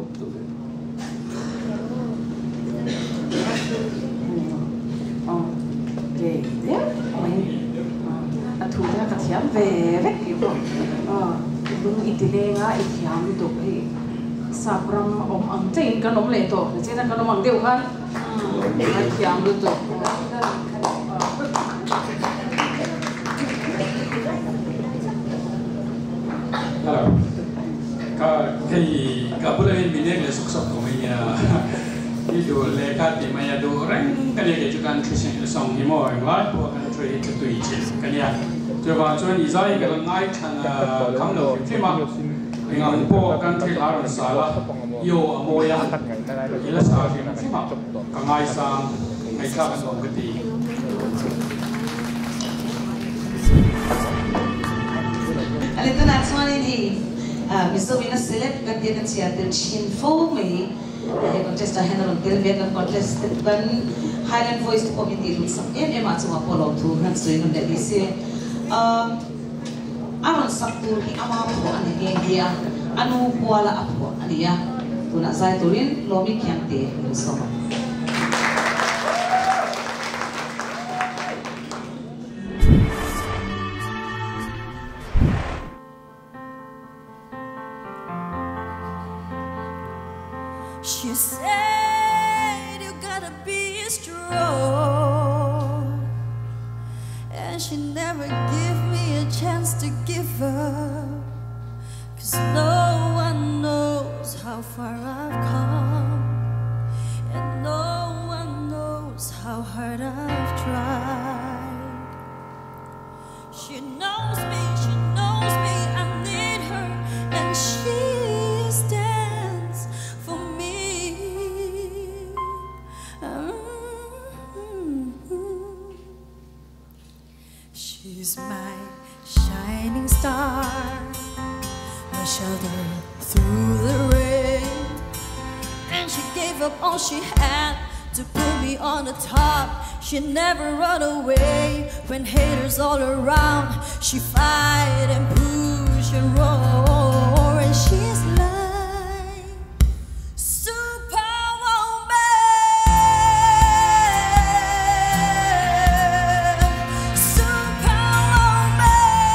Oh, okay. Dia, oh, atu dia kasihan bebek gitu. Oh, belum itile nga itiam tu eh. Sabrang om angting kan om leto. Jadi kan om ang deu kan. Itiam tu. Hello. Cái cái bữa nay mình đang là sốc sốc của mình điดูเลยการที่มาดูเร่งกันเนี่ยจะการที่สิ่งส่งที่มองว่าพวกกันช่วยจะตุยจิตกันเนี่ยจะว่าช่วยนิสัยกันง่ายทันคำหนึ่งที่มาอย่างนั้นพวกกันที่ลารุสาระโยโมยะยิ่งละสาวที่มากันง่ายสังให้ข้ากันส่งกันดีอันนี้ตัวนั้นส่วนนี้มิสโซวินาเซเลบกันเดียกันเสียตัวชินโฟมีเอกคอนเทสต์อาเฮนอร์เดลเวียกันคอนเทสต์กัน Highland Voice คอมมิตี้รุ่นสักเอ็มเอ็มอาจจะมาพอลองทูนั่นส่วนนั้นเดี๋ยวนี้เสียอารมณ์สักตัวที่อามาพออันนี้เดียอนุพัวละพออันนี้ตัวนั้นใส่ตัวนี้โลมิคิอันเตะรุ่นสอง She said you gotta be strong, and she never gave me a chance to give up, 'cause no one knows how far I've come, and no one knows how hard I've tried. She knows me, she knows me, I need her, and she stands for me. Mm-hmm. She's my shining star, my shelter through the rain, and she gave up all she had to put me on the top. She never run away when haters all around. She fight and push and roar, and she's like superwoman, superwoman,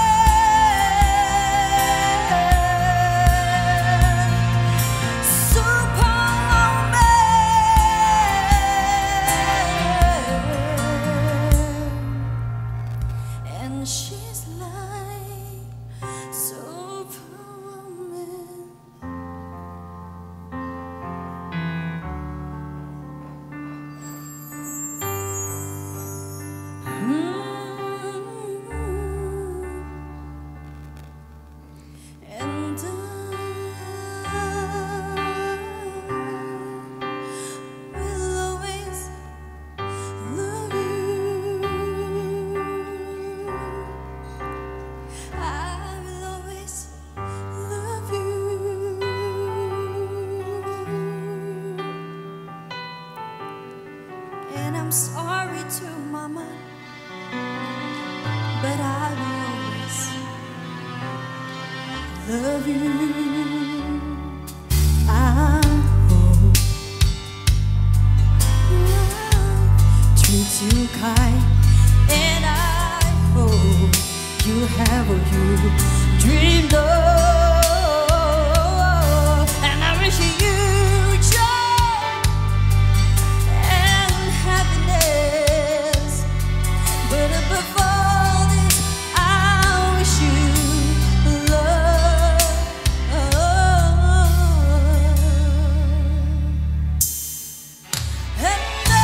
superwoman. And she's like superwoman. Mm-hmm. And I will always love you. I will always love you. And I'm sorry too, Mama, but I will always love you. I hope love treats you kind, and I hope you have what you dreamed of, and I wish you joy and happiness. But above all this, I wish you love. And I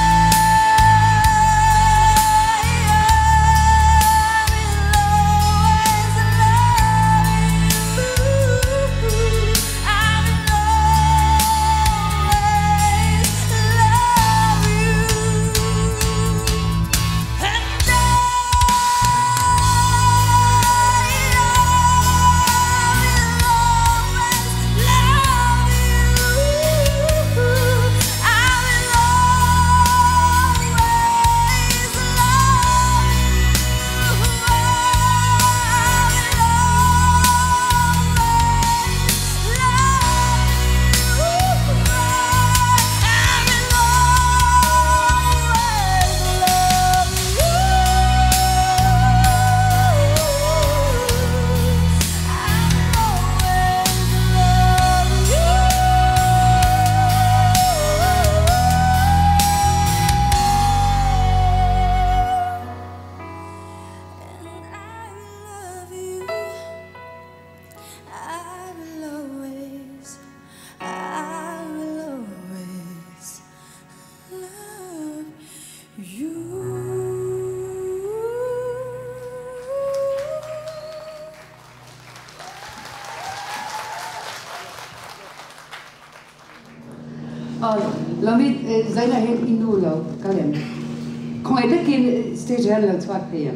Lamit zaina hen inulo kalem. Kong eda kin stage hello twat pm.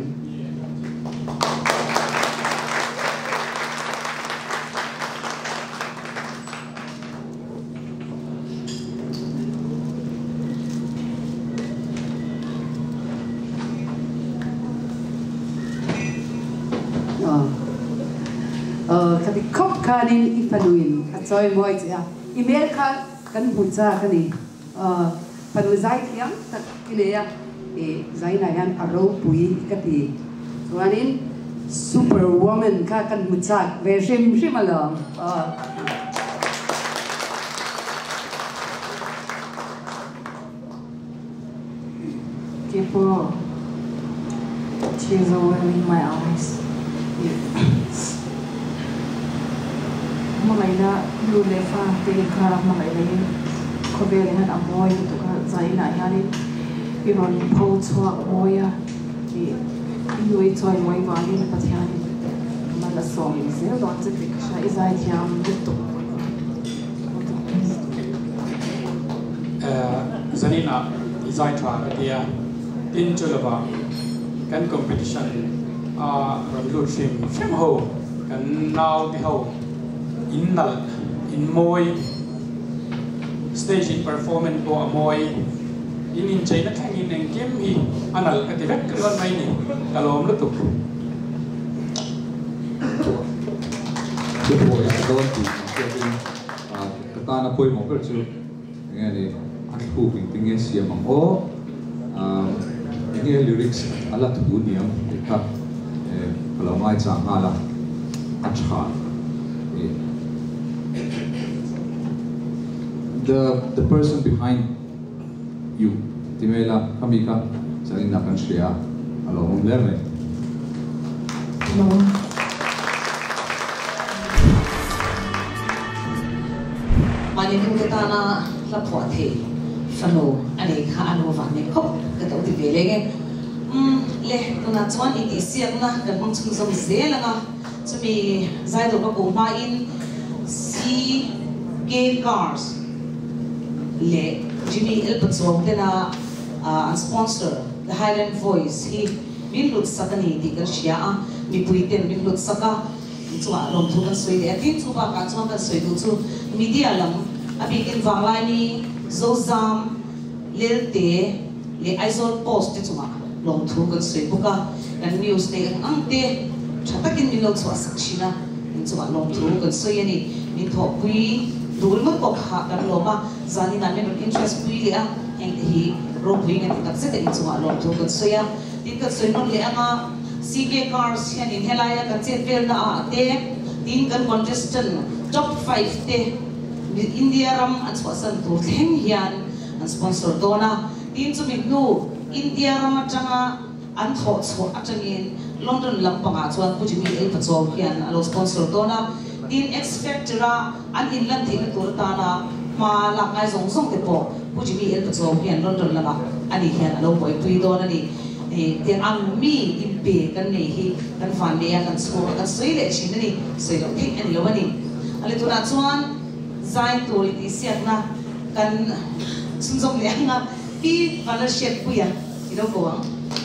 Uh, kati kop kanin ipanuin at soy moit ya. Email ka kan punca kani. Uh, panu zai tiang tak kilea e zai na yan aro pui kati. So anin superwoman ka kan punca ve shim shimala. Uh, People, tears are welling in my eyes. Malaila Lulefa, Delikara Malaila, Kobelian Amoy, to Zaina Yani, พี่รอนโพลชัวโมยะที่ยุ้ยจอยมวยวาลีนปัทยานีมันละสองเสียร้อนจะติดใช้ใจที่ยามดุตุเอ่อจะนี่นะอีใจทราเดียตินจุลบะกันคอมเพติชันอ่ารำลูดฟิมฟิมโฮกันนาวที่โฮอินนัลอินมวยสเตจอินเพอร์ฟอร์แมนซ์บัวมวยอินอินใจนักแข่งอินเองเกมฮีอันนั้นก็ที่เวกเกลือนไม่นี่กะลอมลุตุกเดี๋ยวผมอยากจะโดนตีเกี่ยวกับอ่ากระตาหน้าคุยหมอกระชูอย่างเงี้ยนี่อันคู่วิ่งติ้งเงี้ยเสียมังโอ้อ่าอย่างเงี้ยลิริกส์อะไรถูกเนี่ยครับเอ่อพลังไม้จางฮาละอัจฉริ the the person behind you ที่เวลาเขามีครับจะนี่นักการเชียร์อะไรผมเล่นเลยมันยังคงตาหน้าลับหัวเทฟันโนอันนี้ข้าอันว่าเนี่ยครบก็ต้องติดเวลเลยอืมเล่ตอนนั้นชวนอีกทีเสียงนะกันมึงชุ่มชุ่มเสียแล้วนะจะมีใจตัวก็กูมาอิน ซี เค Cars เล่จิมมี่เอลปัตโซ่เดน่าอันสปอนเซอร์ The Highland Voice ฮีมีหลุดสักนี่ที่กันเชียร์มีปุยเต็มมีหลุดสักจัวลงทุนกันสวยเลยที่จัวการจัวกันสวยดูจัวมีเดียลำอภิกินวางไลนี่โซซามเลเตเลไอโซลโพสต์ที่จัวลงทุนกันสวยบุกกันนิวส์เนี่ยอังเตชัตกินมีโลกสวัสดิ์ชินะจัวลงทุนกันสวยนี่มีทอปุยดูมันปกหากันลมาจานี่นั่นเป็นอินทรัสปุยเลยอ่ะเองที่รวมปุยกันตัดเสร็จจัวลงทุนกันสวยที่กันสวยนั่นเลยอ่ะซี เค Cars เห็นเฮลัยกันเจ็ดเวลน่ะเต้ทีมกันคอนเทสตันท็อปห้าเต้อินเดียรัมอันสปอนเซอร์ตัวเฮงเฮียนอันสปอนเซอร์ตัวน่ะทีมจะมีดูอินเดียรัมจังอ่ะอันทอดสดอันจังอินลอนดอนลำปางอ่ะส่วนผู้จิมีเอลปัจจุบันเฮียนอันสปอนเซอร์ตัวน่ะทีม expect ระอันอินลันที่ตัวตาน่ะมาหลักไงส่งส่งเตปอผู้จิมีเอลปัจจุบันเฮียนลอนดอนลำปางอันนี้เฮียนอันเราปล่อยปุยตัวนั่นนี่เตียงอังมีอิมเปกันนี่ฮีกันฟันเดียกันสโลกันสวยเลยชิ้นนี้สวยแล้วที่อันนี้วันนี้อะไรตัวนั้นส่วนใจตัวที่เสียนะกันสุ่มสุ่มเลี้ยงนะที่วันละเช็ดปุยอ่ะที่เราบอก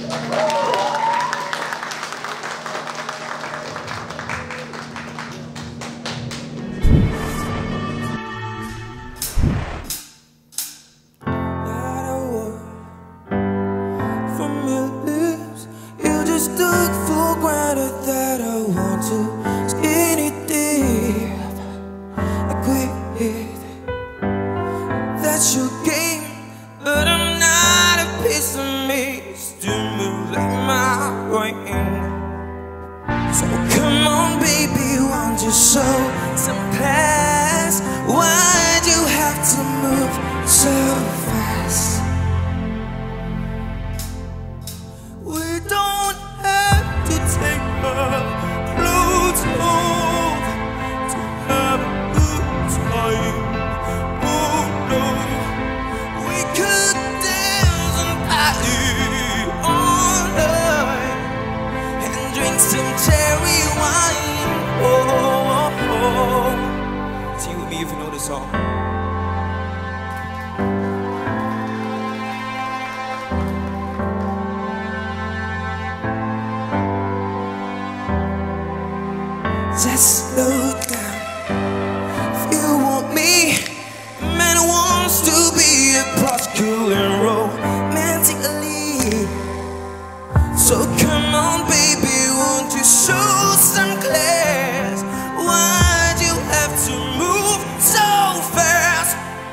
Just slow down. If you want me, man wants to be a particular romantically. So come on, baby, won't you show some class? Why'd you have to move so fast?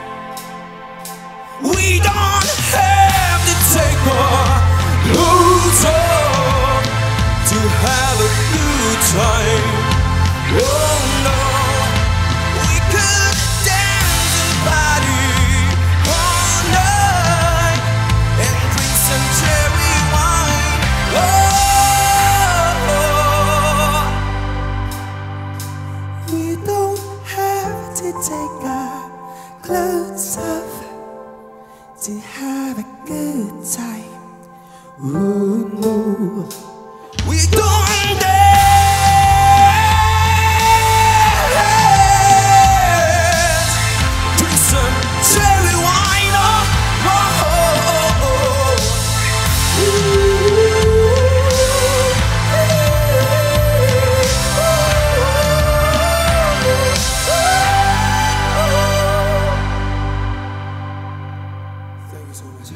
We don't have to take our clothes off to have a good time. Oh no, we could dance and party all night and drink some cherry wine. Oh. Ooh, no, we don't dance. Drink some cherry wine, oh, oh, oh, oh. Thank you so much.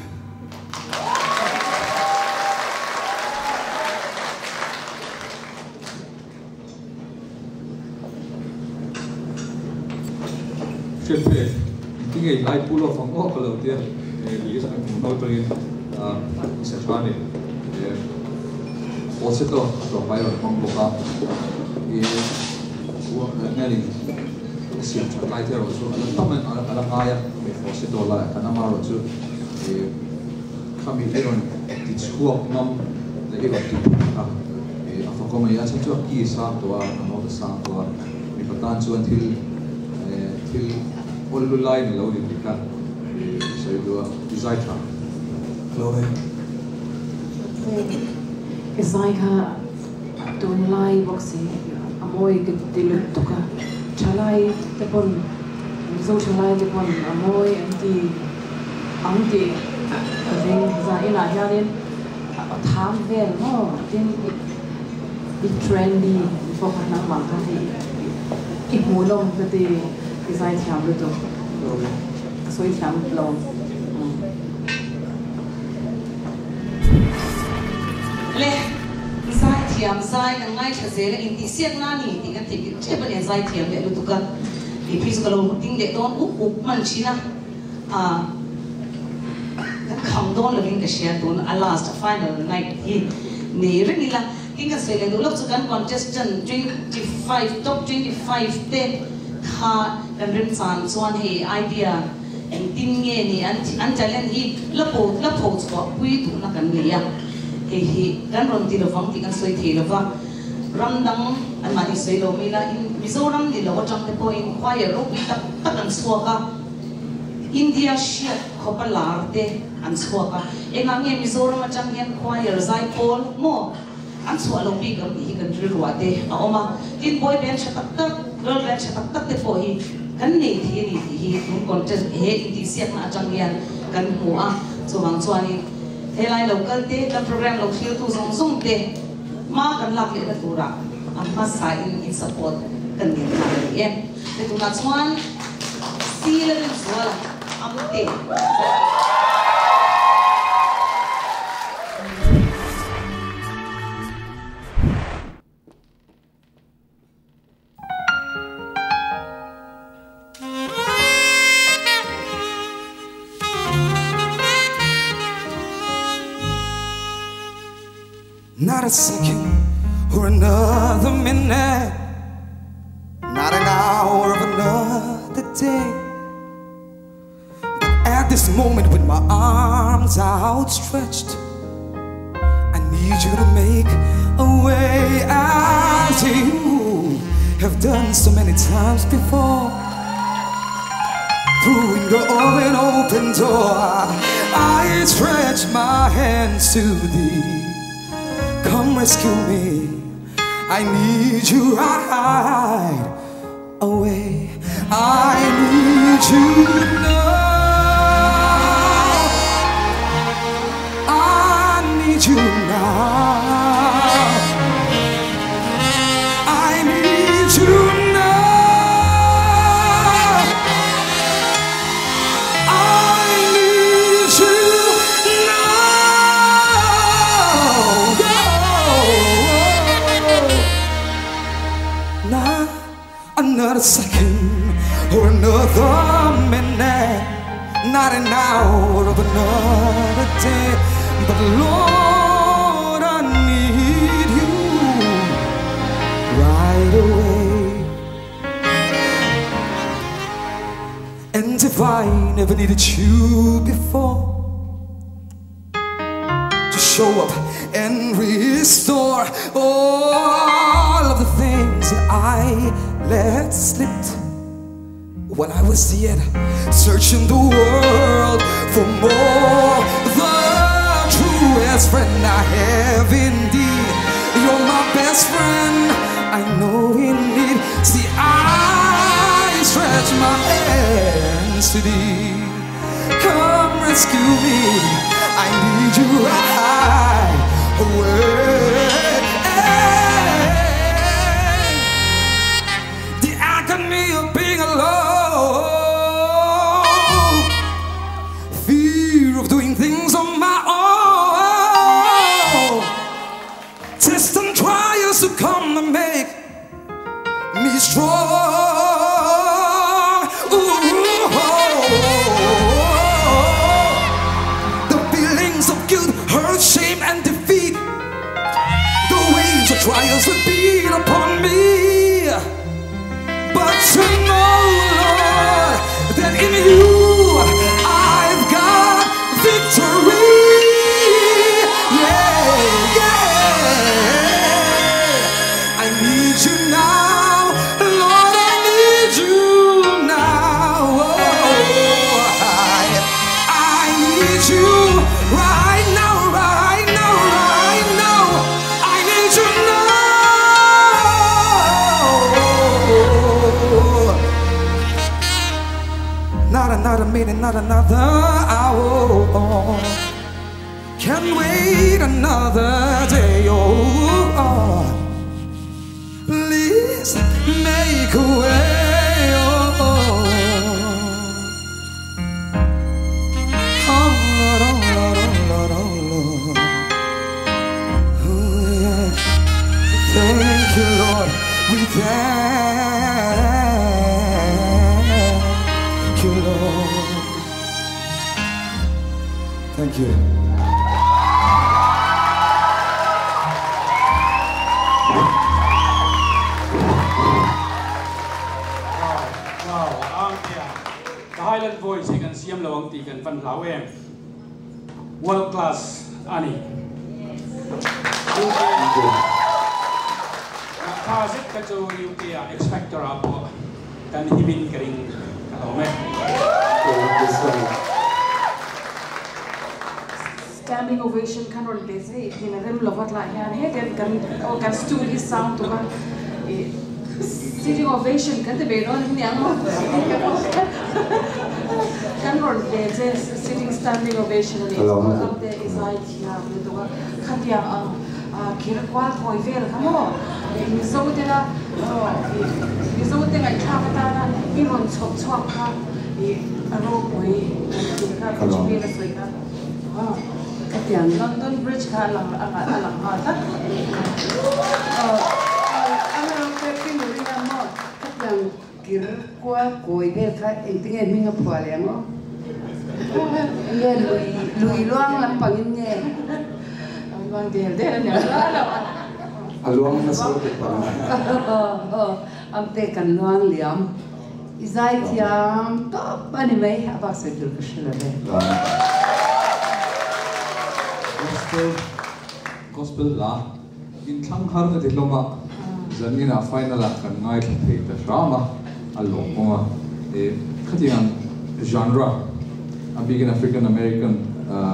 Chuyện về cái ngày lại pull off phong ốc đầu tiên thì lý giải cũng nói tới à sẽ cho nên ổ sẽ to rồi phải rồi phong bốc á thì của nghe đi xiêm cho lại theo rồi số anh tâm anh anh anh ngay á về ổ sẽ to lại anh mà rồi chứ thì kami iron thì chúa ngâm lấy cái vật à thì anh phong có mấy anh sẽ cho kỹ sangตัวnó được sangตัวมีประธานชวนที่ที่ออนไลน์เราอยู่ที่กันใช้ตัวดีไซน์ทางเราเอง cái sai ha tuần lai bác sĩ amoi cái tiền lực tục à trả lại cái con dâu trả lại cái con amoi anh thì anh thì ở đây giải là ra đến tham về nó đến cái trendy for khả năng bằng cái gì ít mùa lông cái thì cái sai chạm được rồi xoay chạm lông le zai thiam zai na ngai tha zela in ti siak na ni ti kan ti che ban zai thiam le lu tuka i physical ting le don u u man china a kan kham don le ring ka share don a last final night hi ne re ni la king ka sele do lok kan contestant twenty-five top twenty-five te kha kan rim san chuan he idea en tin nge ni an an talent hi la po la po chwa pui tu na kan ne ya he ran ron ti lo vang ti kan soi the lo wa ram dang an ma ni soi lo mi la in mizoram ni lo tang te po in choir ro pi tak tak an suaka India shia khopalar te an suaka enga nge mizoram atang hen choir zai pol mo an suwa lo pi kan hi kan ri ruwa te a oma tin boy band cha tak tak girl band cha tak tak te po hi kan nei thi ni hi tun contest he ti siak na atang yan kan mu a chuwang chuani helai local te kan program lo thil tu zong zong te ma kan lak le tu ra amma sai in in support kan ni na le em te tu na chuan si le rin zual am te Not a second or another minute, not an hour of another day. But at this moment, with my arms outstretched, I need you to make a way, as you have done so many times before. Through your open, open door, I stretch my hands to thee. Come rescue me, I need you right away. I need you now. I need you now. I need you now. I need you now. Another second or another minute, not an hour of another day, but Lord, I need you right away. And if I never needed you before to show up and restore all of the things that I let slip when I was yet searching the world for more, the truest best friend I have indeed. You're my best friend, I know indeed. See, I stretch my hands to thee. Come rescue me, I need you right away. The agony of being alone, fear of doing things on my own, tests and trials to come to make me strong. Ooh. The feelings of guilt, hurt, shame, and defeat, the waves of trials that beat upon me. But to know, Lord, that in you I've got victory. Yeah, yeah. I need you now, Lord, I need you now. Oh, I, I need you right now, right now, right now. I need you now. Not another minute, not another hour. Can't wait another day. Oh, please make a way. Oh, oh Lord, oh Lord, oh Lord, oh Lord. Oh, yeah. Thank you, Lord. We thank you, Lord. Thank you. Wow, ang kaya the Highland Voice ikan siyam lawang tikan fan laweng world class ani. Kasit kacu U K expector apo kan himin kering kalau me. Standing ovation kan orang desa ini mereka lewat lah ya ni kan kan oh kan studio sound tu kan sitting ovation kan tu beron ni ang kan orang desa sitting standing ovation ni kalau ada izait ya tu kan kan dia ang kira kuat koi ver kamu ni so dia ni so dia ngai cakap tak ni orang chop chop kan ni anu koi kira kau cakap sesuai kan Katiang London Bridge ka lang ang alang ata. Ano ang pwede mo rin mo? Katiang kirkwa koi be ka intingin minga puwali mo. Iya lui lui luang lampangin niya. Ang luang del del niya. Aluang na sa ulit pa. Ang tekan luang liam. Izay tiyam top anime abak sa dulka sila be. Gospel, gospel la. In thang har ka diploma. Zanina final kan ngai thei ta drama along ma e khatiang genre. A big African American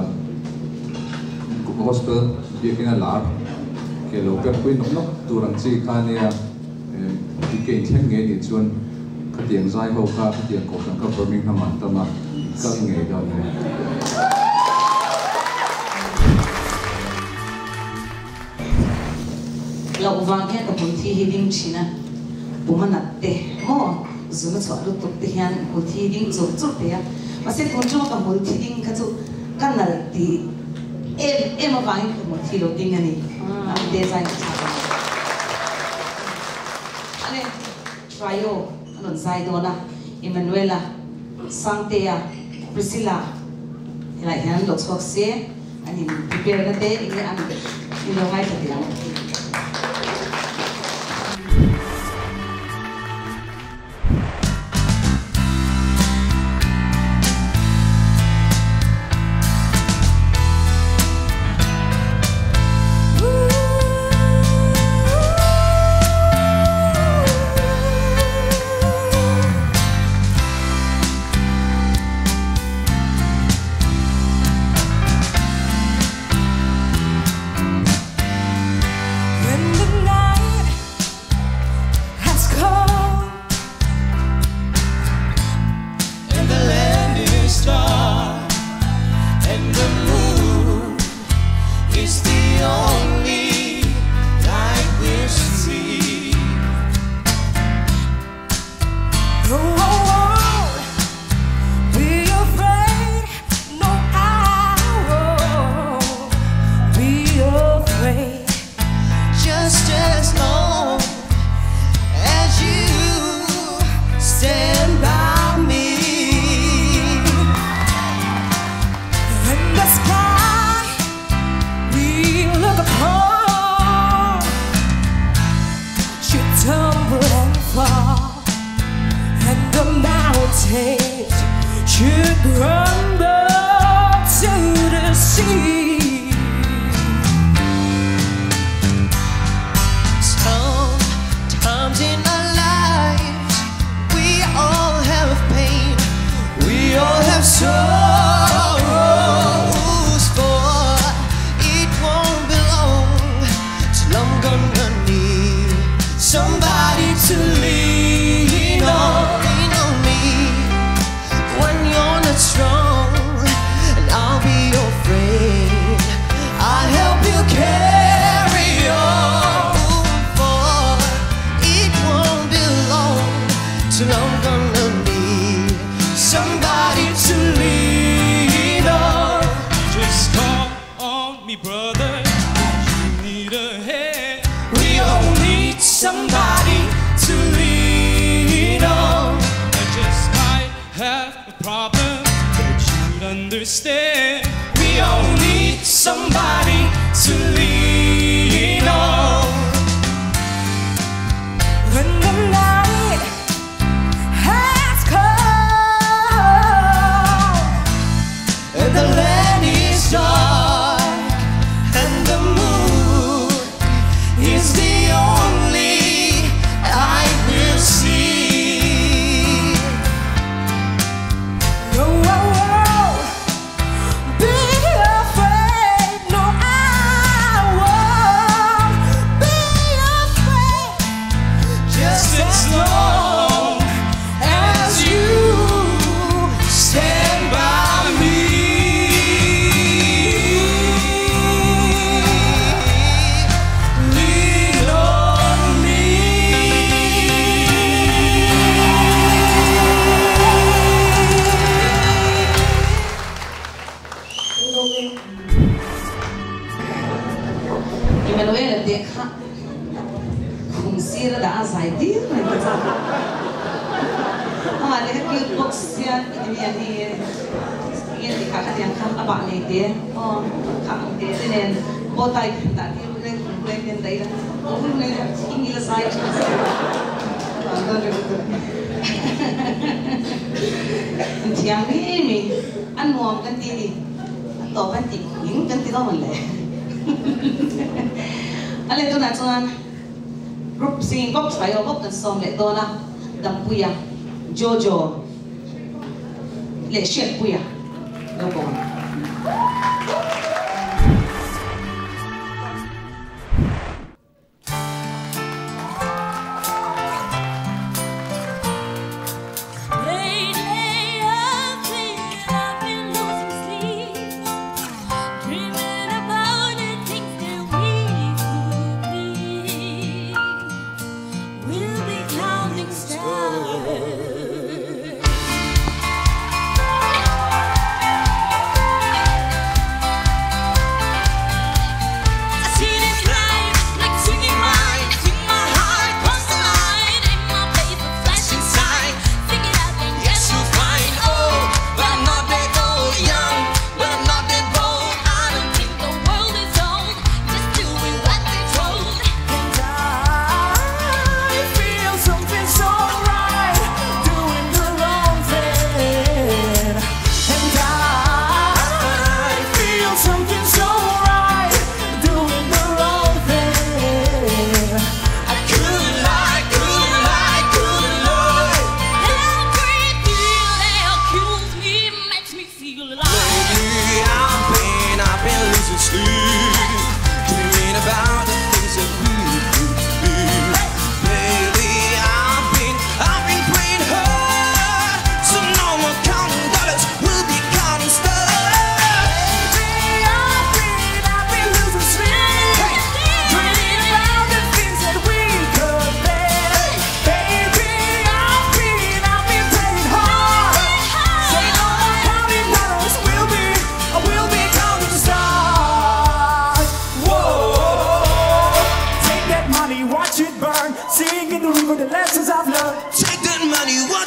gospel bikin la ke local kuin nok nok turang chi khania e ke theng nge ni chuan khatiang zai ho kha khatiang ko kan ka Birmingham antama ka nge da ne. Lau vang khen ka bun thi hiding china bumanat te mo zuma chwa lu tuk te hian bun thi hiding chu chu te ya mase tun chu ka bun thi ding ka chu kanal ti em em avang ka bun thi lo ding ani am design cha ane trio anon sai dona Emanuela Santea Priscilla ila hian lo chok se ani prepare na te ini am ilo ngai ta te only light we'll see. No, I won't be afraid. No, I won't be afraid. Just as long as you stand by me. In the sky we look upon should tumble and fall, and the mountains should crumble to the sea. Sometimes in our lives we all have pain, we all have sorrows, for it won't be long till I'm gonna need somebody to lean on, lean on me when you're not strong, and I'll be your friend. I'll help you carry on, for it won't be long till I'm gonna need somebody to lean on. Just call on me, brother. You need a hand. We all need somebody to lean on. I just might have a problem, but you'd understand. We all need somebody to lean on. When the night has come And the land is dark, and the moon is the only light we'll see. no, I won't be afraid. No, I won't be afraid. Just as long as you stand by me. Lean on me. Emmanuel de kha khung sira da azai dir na ta ama de cute box sian ini ani ini di kha kha yang kham aba nei de oh kham de nen botai da ki re re nen dai la oh ne ingi la sai tiang ni mi an nuam kan ti ni to kan ti ing kan ti lo man le ale tu na chuan group singing box pai o box kan som le dona dampuya jojo le shet puya no bon Lately I've been, I've been losing sleep, dreaming about the things that we could be. We'll be counting stars.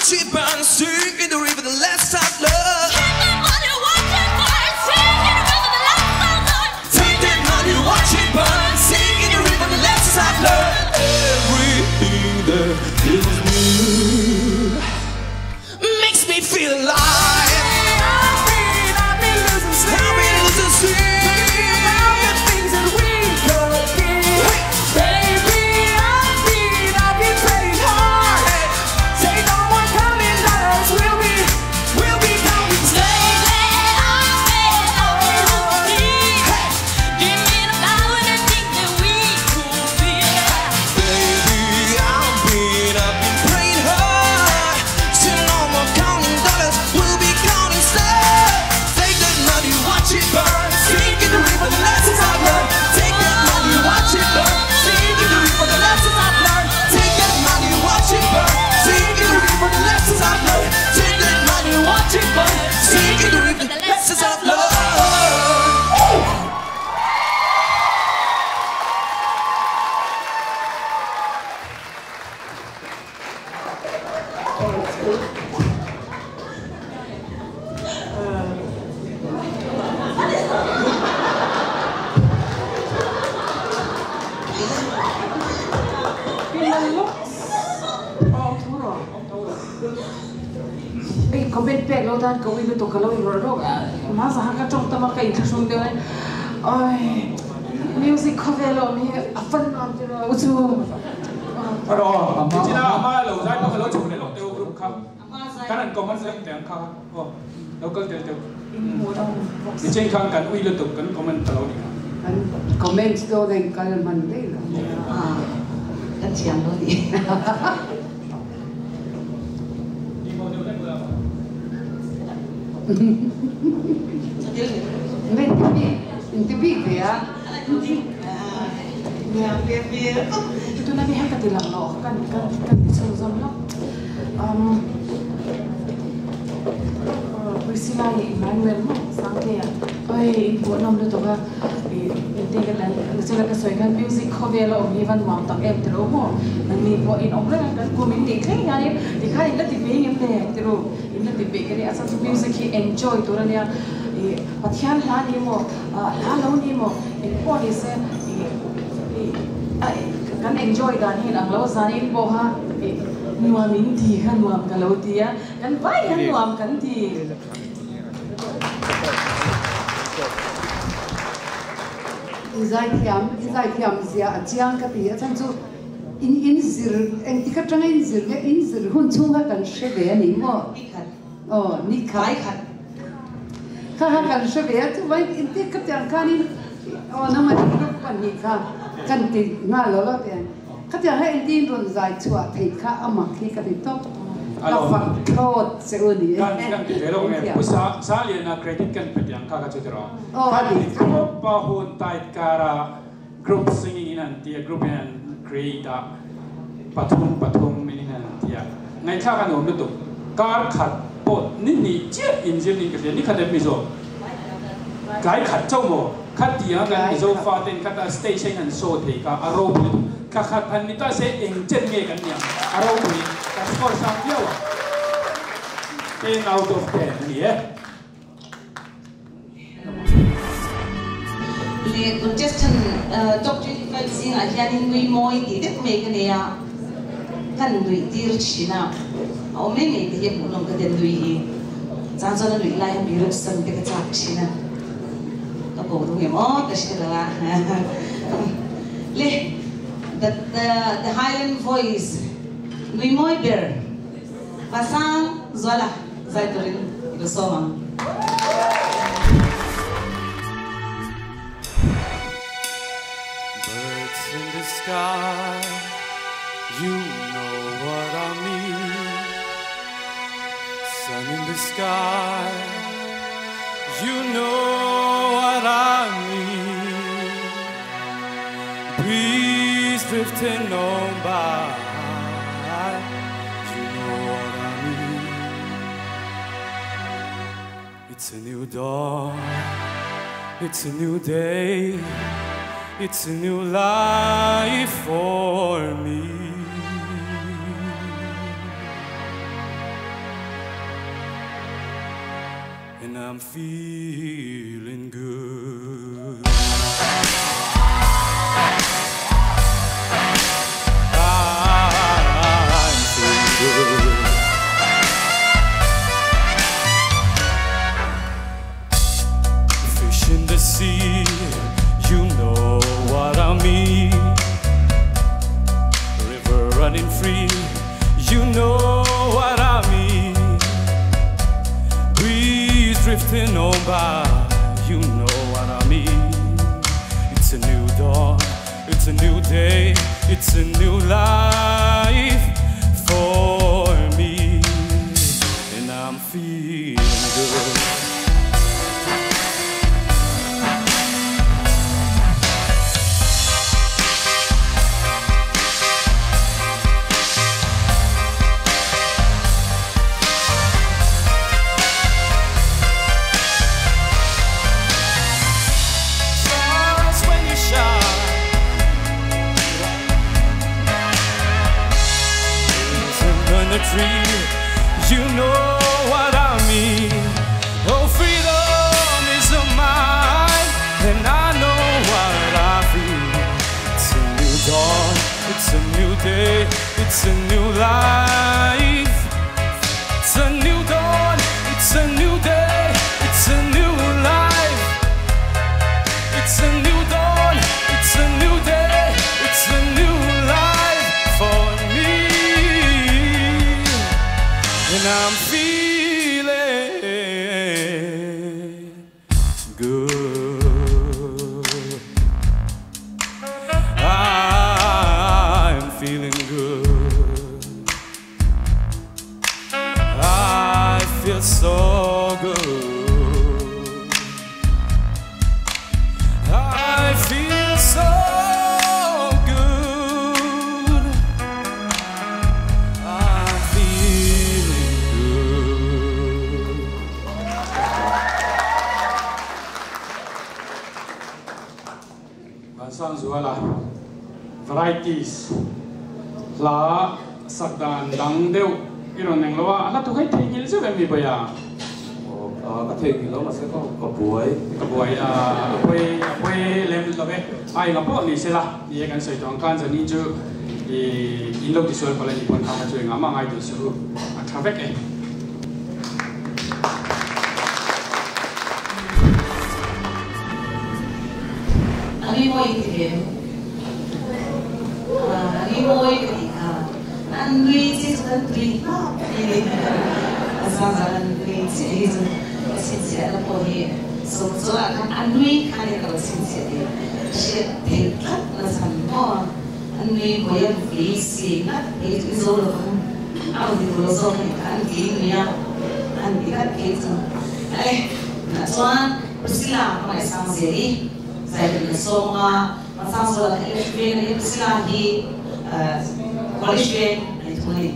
watch it burn, sink in the river, the last of love. Take that money, watch it burn, sink in the river, the last of love. Everything that fills me makes me feel alive. I've been, I've been losing sleep. I've been losing sleep. Comment back lo dan kau itu kalau ibu orang masa hangga trong tamak kain kasung dia, ay music cover lo ni apa nam tu lo usu. Aduh, cina ama lo saya nak kalau cuma lo teu grup kau, kan kau masih yang kau, oh, lo kau teu teu. Di sini kan kan ui lo tu kan comment kalau ni. Kan comment tu orang kalau mana lah. Ah, kan siang lo ni. Men tapi, inte big ya. Ya, biar biar. Itu nabi hak katilang lo, kan kan kan disuzam lo. Um, Priscilla ni Emmanuel mo, sangke ya. Oi, ibu nom lo tu ka. Inte kan, lucila ka soikan music cover lo, even mau tak em terus mo. Nanti po in omra kan kumin dikhay ya ni, dikhay ila tipe em le terus. Ila tipe kali asal tu music hi enjoy tu rania. Patihan lah ni mo, lalau ni mo, ipo ni se. Kan enjoy dan hin ang law zanin po ha nuam inti kan nuam kalau dia kan bayan nuam kan di Izai kiam, izai kiam zia ajiang kati ya chancu in in zir eng tikat chang in zir ya in zir hun chunga kan shebe ni mo oh ni kai khat ka ha kan shebe tu bai in tikat yang kanin oh nama di grup pan ni ka kan ti nga lo lo te ka ja hai din ron zai chua thei kha amak hi ka ti to ka fak thot se uni kan kan te lo nge pusa sa lian na credit kan petiang ka ka chutero oh kan group pa hun tai kara group singing in an tia group and create pathum pathum in an tia ngai kha kan om tu kar khat pot ni ni che injil ni ka ni khat mi zo kai khat chau mo khát tiếng cái dấu pha tên khát station and show thì cả aro buli cả khát anh nita sẽ eng chân nghe cái nhàng aro buli cả score sang tiêu à ten out of ten này eh le contestant top twenty-five sing a hian ngui moi ti dek me ka ne ya kan lui tir china o me me ti ye bulong ka den lui hi chan chan lui lai mi ro san te ka chak china bộ đúng không? Ó, cái gì là le the the the Highland voice nuôi môi bear pasang zola zaitorin itu soma. Birds in the sky, you know what I mean. Sun in the sky, you know what I mean. Breeze drifting on by, you know what I mean. It's a new dawn, it's a new day, it's a new life for me. I'm feeling good. I'm feeling good. Fish in the sea, you know what I mean. River running free, you know what I mean. Breeze drifting on by, you know what I mean. It's a new dawn, it's a new day, it's a new life for me, and I'm feeling good. The tree, you know what I mean. Oh, freedom is a mine, and I know what I feel. It's a new dawn, it's a new day, it's a new life. It's a new dawn, it's a new day, it's a new life. It's a new dawn, it's a new day, it's a new life for me. And I'm feeling good. I'm feeling good. I feel so good. I feel so good. I'm feeling good. Bansang Zuala varieties la sakdan dang deu iron neng lowa ala tu kai thengil se bemi baya à có thể thì nó mà sẽ có có buổi ka boy a boy boy lem lo be ai la po ni se la ye kan sei tong kan jani ju i in lo ti so ko la ni pon ka chu nga ma ngai tu su a traffic e Ani mo itim. Ani mo itim. An lui chi san tui ha. Ini asal jalan lui chi itu sincer la po hi. So so akan an lui kan ya kalau sincer dia. Shi tingkat la san mo. An lui mo ya visi na itu zo lo kan. Au di lo zo kan ki ni ya. An di kan itu. Eh, na tuan sila mai sang seri. Saya dengan songa, masa solat elektrik itu silahi, kualitas itu ni.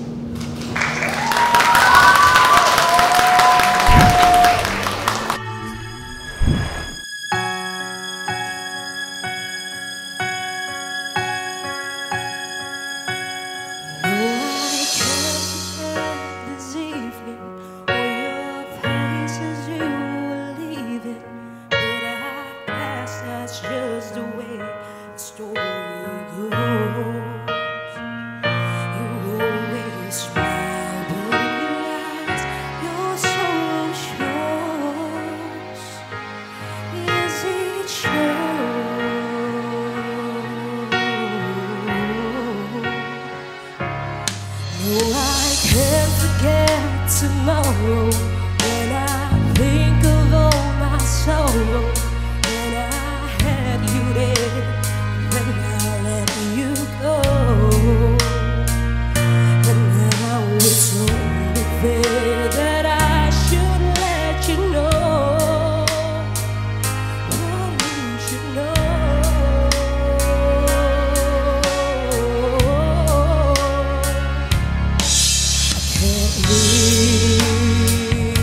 That's just the way the story goes. You always smile, but in your eyes, your soul shows. Is it true? No, I can't forget tomorrow when I think of all my sorrow. You did, then I let you go, and now it's only fair that I should let you know what you should know. I can't leave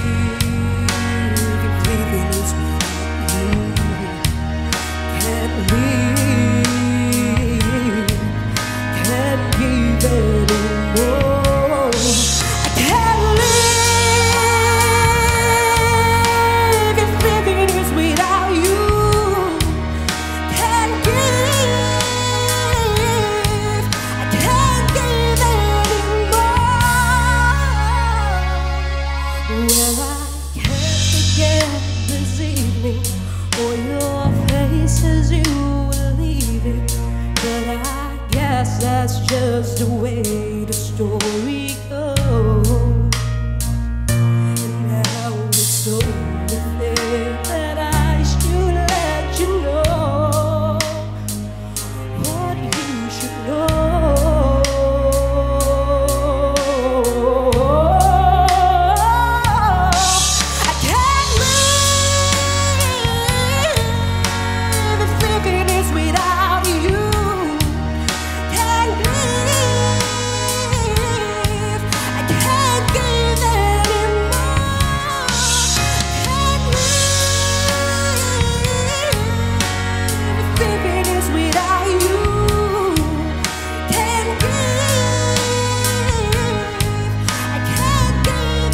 just the way the story goes. And now it's only fair that I should let you know what you should know. I can't live if living is without you. Can't live, I can't give anymore. Can't live if living is without you. Can't give, I can't give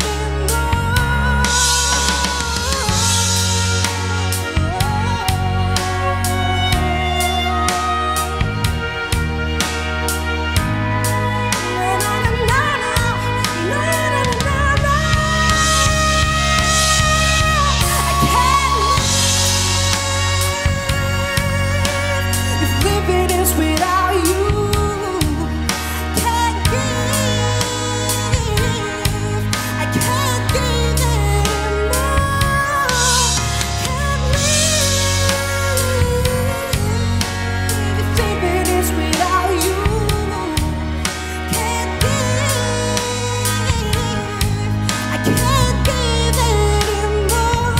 if living is without you. Can't give, I can't give anymore. Can't live if living is without you. Can't give, I can't give anymore.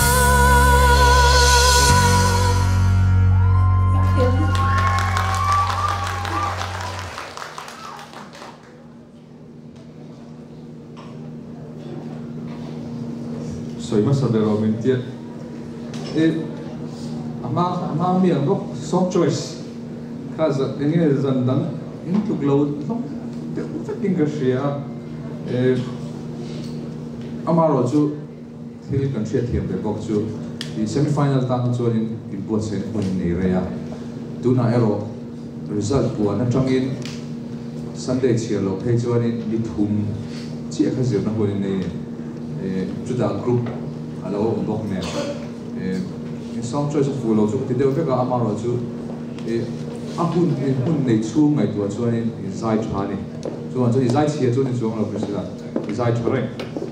Soy más sabero mentir. Eh, ama ama mi ang bok song choice. Kaza ini zandan into glow. The fucking gashia. Eh, ama roju hill country thiam be bok chu. The semi-final tang chu in in pot sen pun nei rea. Tuna ero result pu na tangin Sunday chialo phei chu in ni thum chi kha zeu na hoi nei. Eh, juda group alo bok ne. Eh, in song choice fu lo chu ti deu be ka ama roju. Eh, apun in pun nei chu ngai tu chu in zai chani. Chu an chu zai chi chu ni chu lo prisila. Zai chore.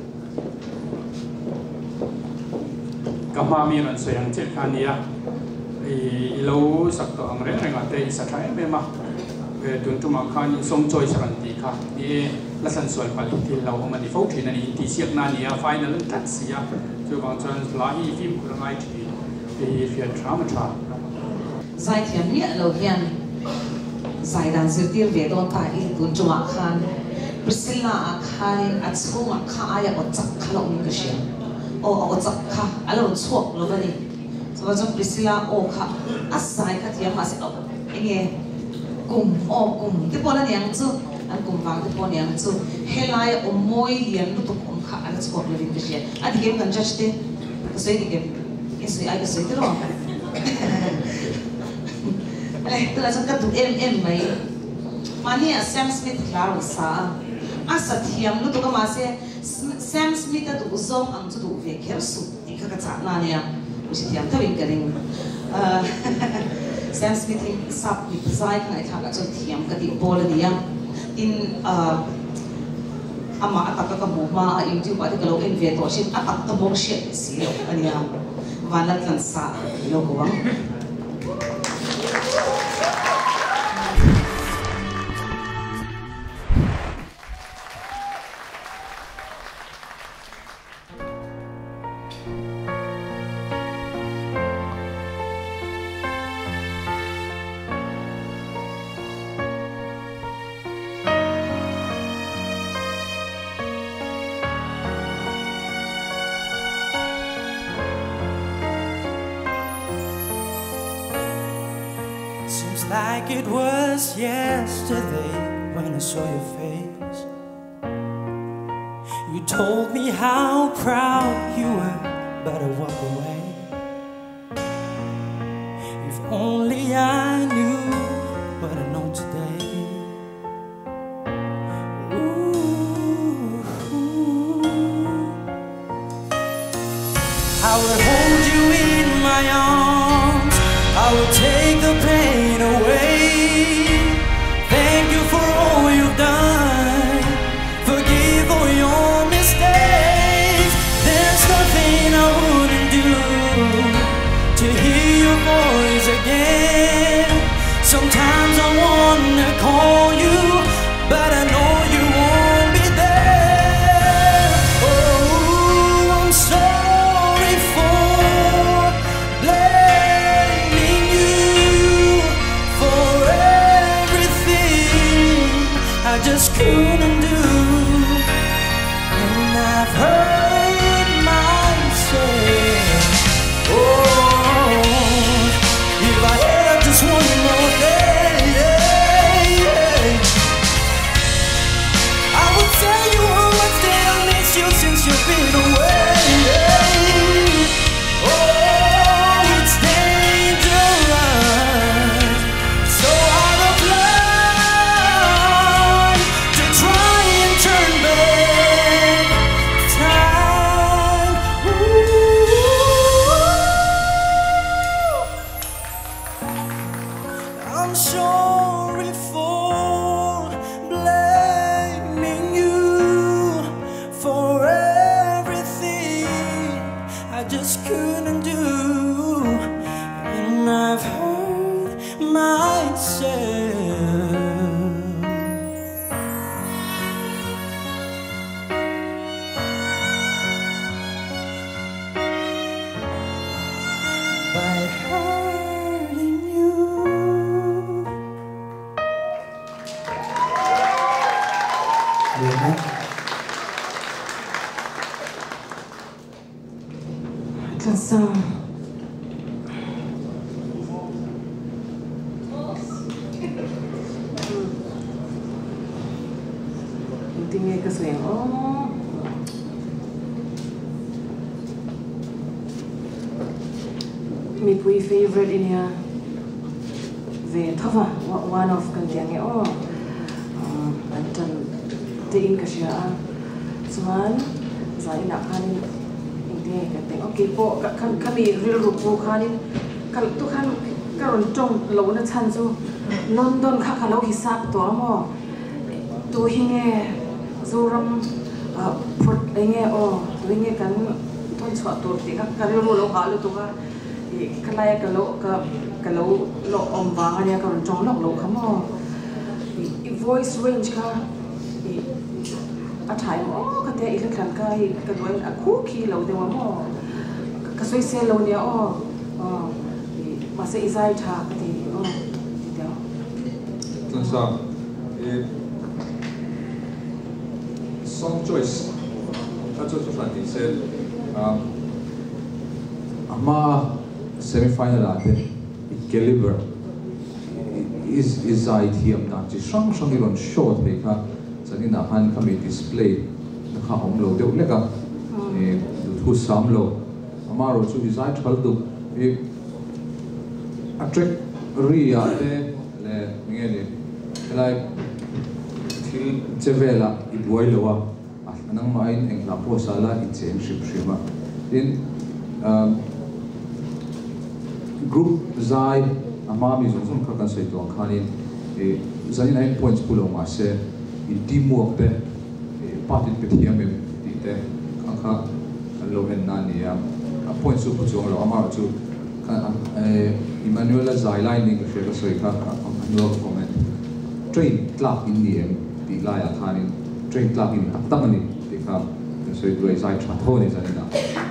Kama mi ran sayang chet kania i lo sak to ang reng reng ate sa thai me ma ve tun tu ma khan som choi saran ti kha ni la san sol pali ti lo ma ni fo thi na ni ti siak na ni a final tat sia chu bang chan la hi film ku ngai thi e fi drama tra Zai thiam ni lo hian zai dan zirtir ve don ta i tun tu ma khan Priscilla khan at chunga kha aya o chak khalo ni ka shin. O o chak kha alo chuak lo bani. So jong Priscilla o kha asai kha thiam ma se o enge kum o kum te pona niang chu an kum wang te pona niang chu helai o moi lian lu tu kum kha ala chuak lo rin ka shin. Adi game kan judge te ka sei di game. Is ai ka sei te ro. Ale tu la ka tu em em mai. Mani a Sam Smith claro sa. Asa thiam lu tu ka ma se Sam Smith tu zong ang tu ve kher su ti ka cha na ne ya usi thiam tawin ka ring Sam Smith sap ni zai ka tha ka chu thiam ka ti bol ni ya in ama ata ka mu ma YouTube ati ka lo in ve to shin ata ta mo she si lo ani ya vanat lan sa lo ko wang Like it was yesterday when I saw your face. You told me how proud you were, but I walked away. If only I knew what I know today. Ooh, I would hold you in my arms. I will take the pain away. Thank you for just couldn't do. And I've heard myself, oh, if I had just one more day, I would tell you how much that I miss you since you've been away. Oh, it's dangerous, so out of line to try and turn back time. Ooh. I'm sorry for blaming you for everything I just couldn't do, and I've hurt myself. By hurting you. Because um, intinya kasi oh mi pui favorite in here ve thava one of kan tiang oh antan tein kasi ah cuman saya nak kan ini kata okay po kan kami real rupu kanin kalau tu kan kalau jong lau na chan so London kha kalau hisap tu amo tu hinge zoram port hinge oh tu hinge kan ton chwa tu ti ka kalau lo ka lu tu ka kalaya kalau ka kalau lo om ba nya kalau jong lo lo kamo voice range ka a thai mo ka te ile kan kai ka doin a khu ki lo de mo ka soi se lo ne o ma se izai tha ka ti o ti da tan sa e song choice ta cho cho san ti se um ama semi final ate caliber is is ai thiam na chi sang sang iron shot he ka chani na han kami display na kha hom lo deuh leka e thu sam lo amaro chu design thal du e attract ria te le ngene like thil chevela i duai lowa anang mai eng la po sala i chen ship shima in um group zai amami zong zong kha kan sei to khanin e zai nine points pulo ma se i teamwork te party pe thiam em ti te kha kha lo hen na ni ya a point su puchong lo amar chu ka Emmanuel zai line ni ke ka sei kha no comment train club in the em ti la ya khanin train club in tamani ti kha sei doi zai tha tho ni zani na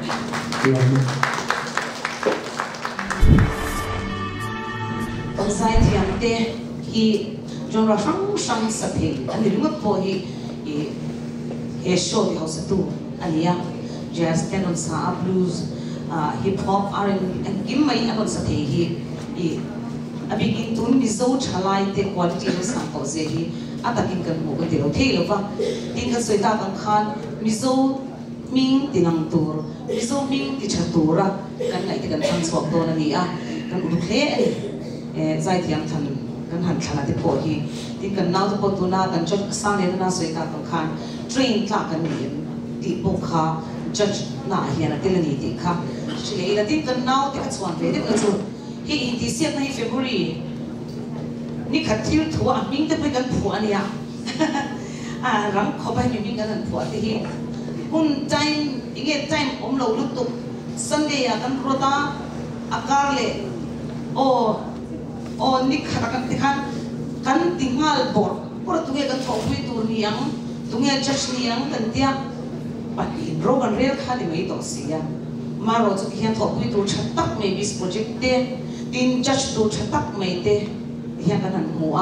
sai thiam te hi genre sang sang sa phe ani lunga po hi e e show di house tu ania jazz tenor sa blues hip hop r and gim mai abon sa the hi e abigin tun mi zo chalai te quality lo sang ko ze hi atakin kan mo ko te lo the lo pa tin ka soita kan khan mi zo ming tinang tur mi zo ming ti chatura kan lai te kan transform do na ni a kan u the ani zai thiam than kan han thana te po hi tin kan nau to tu na kan chok sang ne na soi ka kan khan train tla kan ni ti po kha judge na hi na te ni ti kha chile ila tin kan nau te ka chuan ve te ka chu hi in ti siat na hi February ni kha thil thu a ming te pe kan phu ania a rang kho bai mi ming kan phu te hi hun time inge time om lo lu tu Sunday a kan rota akar le o o ni khara kan tikhan kan tingal bor por tunge kan thopui tur niang tunge church niang kan tia pati rogan rel khani mai to sia maro chu hian thopui tur thatak mai bis project te tin church tu thatak mai te hian kan han mua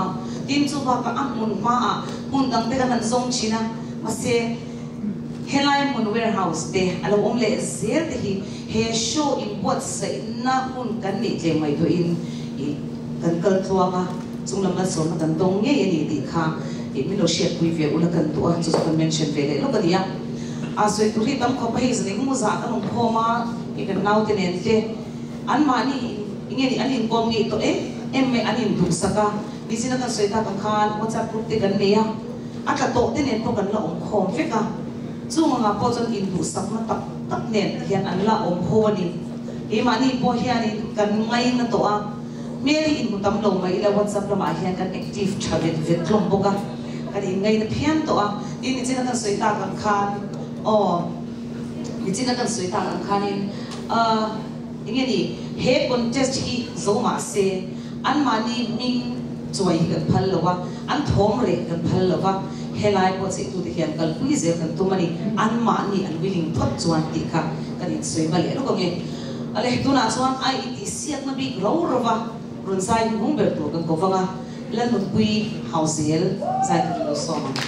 tin chu ba ka amun ma mun dang te kan zong china ma se helai mun warehouse te alo om le zer te hi he show in what say na hun kan ni tle mai to in kan kal thua ka chung lam la so ma kan dong nge ni ti kha e mi lo share pui ve ula kan to chu kan mention ve le lo ka dia a so tu ri tam kho pa hi zning mu za ka long kho ma e kan nau te nen te an ma ni nge ni anin kom ngi to e em me anin du saka ni sina kan soi ta kan khan whatsapp group te kan ne ya aka to te nen to kan la om khom fe ka chu nga po chon in du sak na tak tak nen hian an la om ho ni e ma ni po hian ni kan ngai na to a meri in mutam lo mai la whatsapp la ma hian kan active thavet vet lom boka kan in ngai na phian to a ni ni sina kan soi ta kan khan o ni sina kan soi ta kan khan in a inge ni he contest hi zo ma se an ma ni ming choi kan phal lo wa an thom re kan phal lo wa helai po se tu de hian kal pui ze kan tu mani an ma ni an willing thot chuan ti kha kan in soi ba le ro ko nge ale tu na chuan ai ti siat na bi ro ro wa run sai hung ber tu kan ko wanga lan nu pui hausiel zai tu lo so ma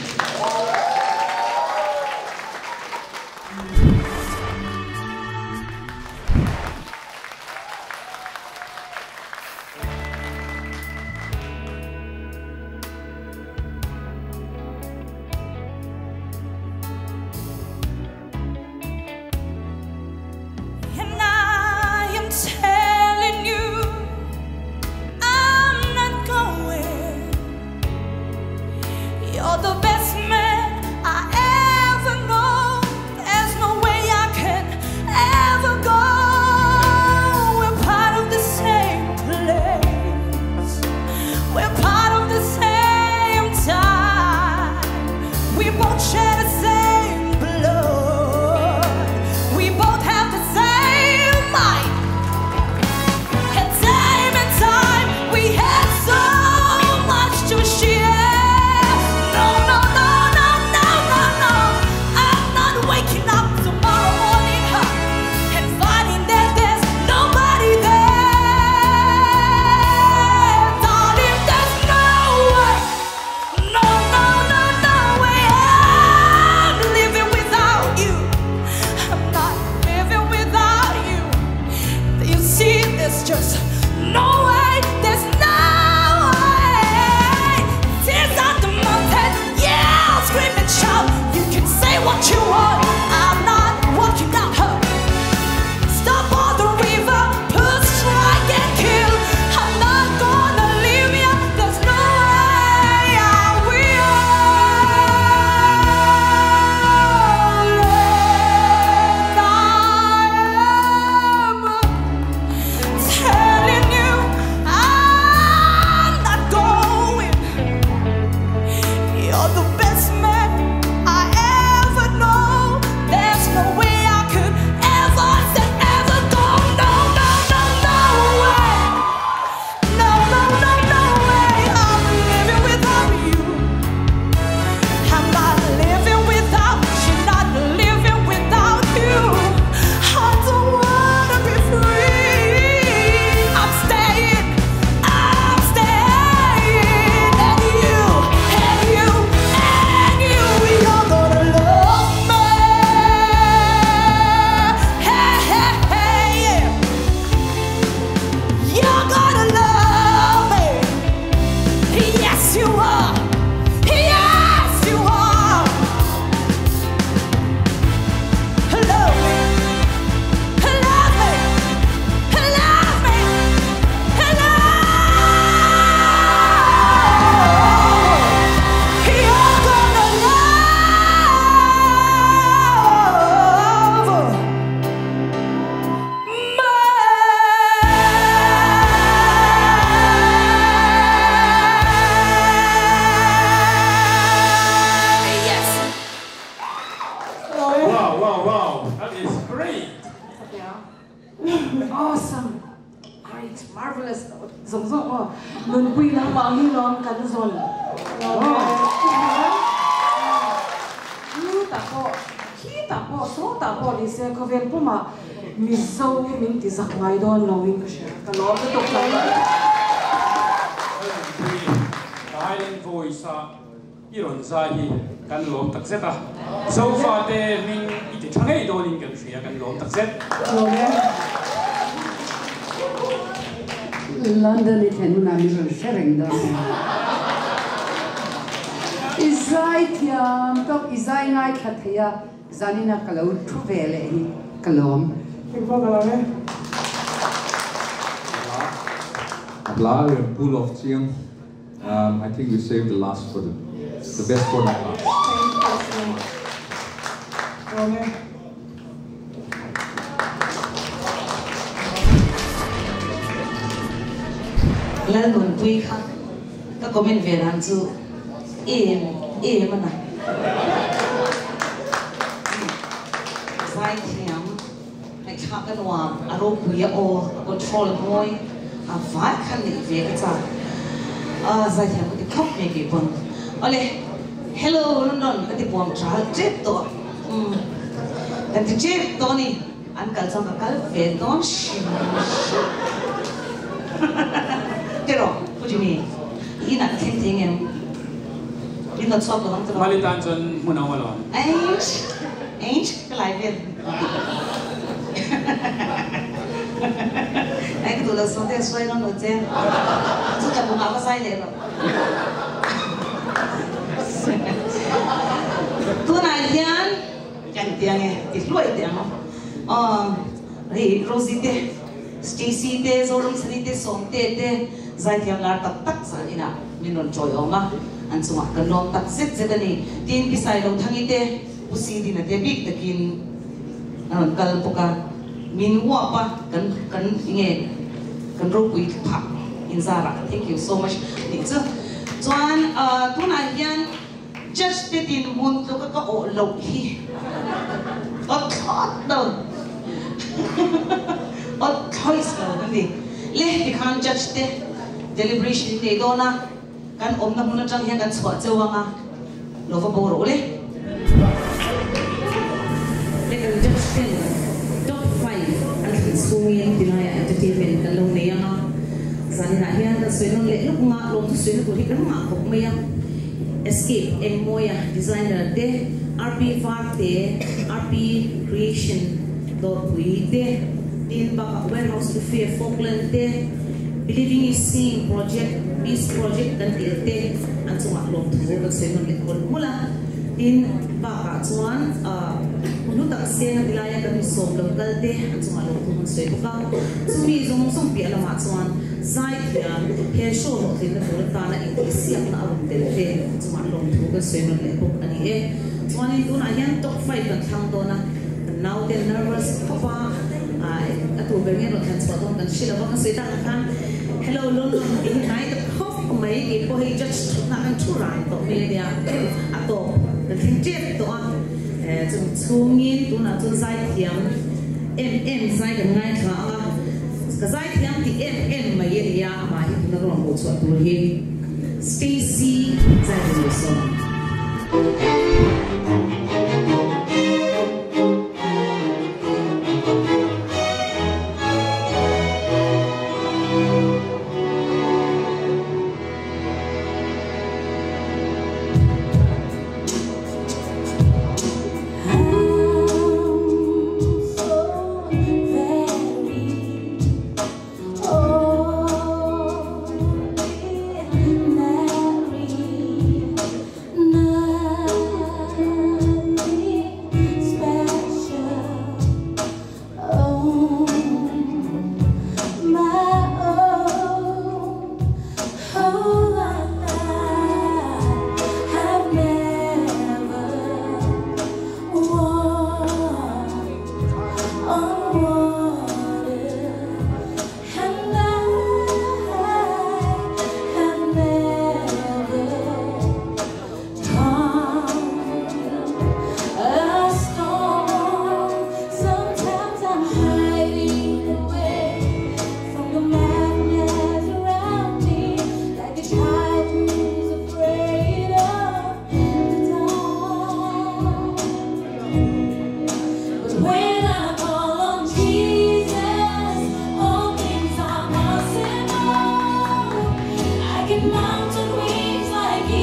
Ngai don lowing ka siya. Kalog na to. Highland Highland Voice a iron zahi kan lom tak zeta so far te ming iti thangai donin kan thria kan lom tak zet London it hen na mi ron sharing da Izai tiam tok izai ngai khathia zanina kalau thu vele hi kalom Blah and pool of chiang. Um, I think we saved the last for the, the best for the last. Lần đầu quý khác các comment về đàn chú em em mà nè sai thiam hay khác cái noa aro quý o control môi à phát khăn đi về cái sao à sai thiam cái khóc về cái bông ole hello London cái buông trả trip to um cái trip to ni anh cần xong cái về đó Pero, what do you mean? You're not tempting him. You're not talking about him. Malitan son muna wala. Ain't, ain't, kalay din. Ay, katulad sa mga soy ng note. Ito ka bunga pa sa ilero. Tunay yan. Yan diyan eh. Itluay diyan mo. Ah, Rosie de. Stacy de, Zorum Sri de, Song de de. Zai thiam lar tak tak sa ina minon joy oma an chunga kan lom tak zet zet ani tin pisai lo thangi te pusi din ate big takin an kal poka min wa pa kan kan inge kan ro pui pha in zara thank you so much ni chu chuan a tuna hian just te tin mun to ka ka o lo hi ot thot do ot thois lo ni le ti khan just te deliberation ni dona kan om na huna chang hian kan chwa chawanga lova boro le le kan just ten top five an kan sungin dinaya entertainment kan lo ne anga zanina hian da soinon le luk nga lo tu soin ko hi kan ma khop meya escape em moya designer de R P Fark de R P creation dot we de in ba warehouse cafe Falkland de Believing is Seeing project, this project dan dilte ang sunga lom tu kan senon lekol mula in baka chuan unu tak se na dilaya kami som local te ang sunga lom tu kan soi buka sumi zong song pi alama chuan sai ya he show lo tin na fur ta na siap na arum te te sunga lom tu kan senon lekol ani e chuan in tuna yan top five kan thang do na now they nervous papa ai atu bergen lo kan swadon kan shila ba kan soi ta kan Hello London, in night the cough may it for he just not to right to media ato the thing jet to eh to to me to na to sai tiam em em sai cái ngay kha cái sai tiam thì em em mai ya ma hi na ron ko so to he Stacy sai the song Mountain waves like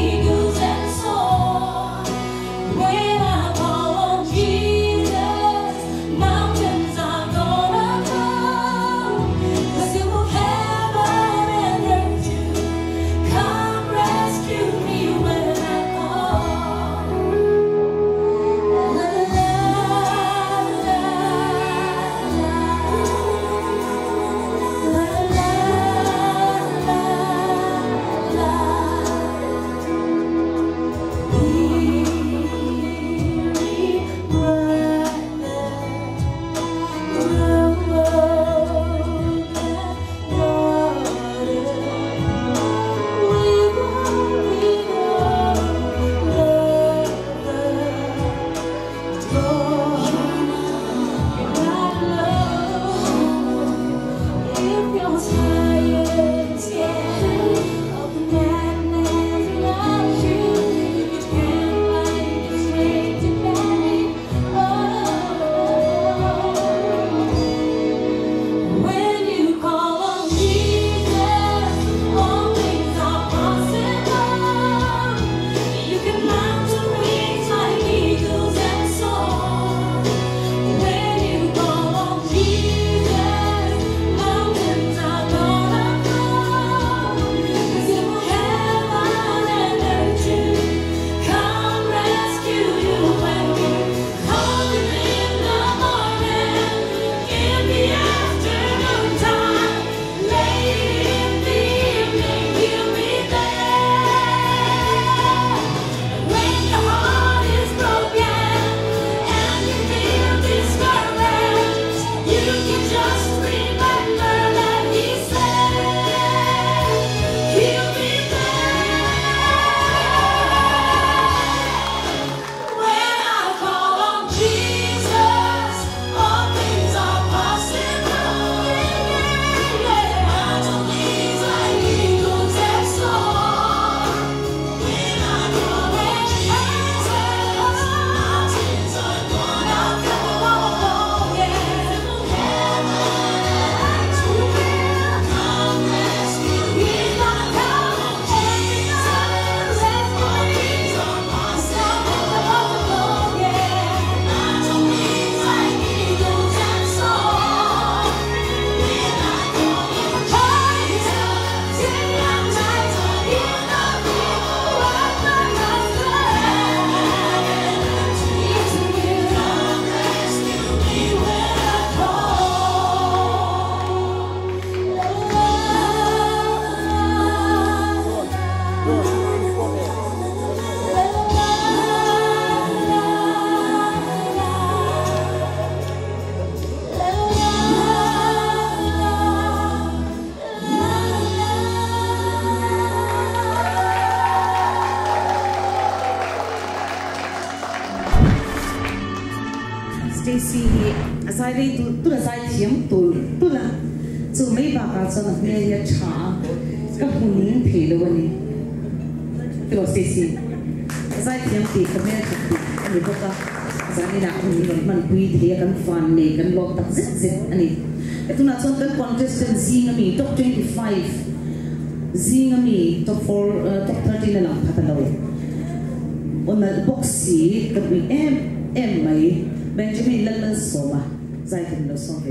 Stacy hi asai dei tu tu la sai thiam tu tu la chu mai ba ka chana ne ya tha ka huning phe lo ni tu Stacy asai thiam ti ka me ka ani ba ka asai na ni man man pui thi kan fan ne kan lok tak zit zit ani itu na chon kan contestant zinga mi top twenty-five zinga mi top four uh, top thirty la lang phatalo on the boxy ka mi em em mai Benjamin Lalman Soma zaitin lo sove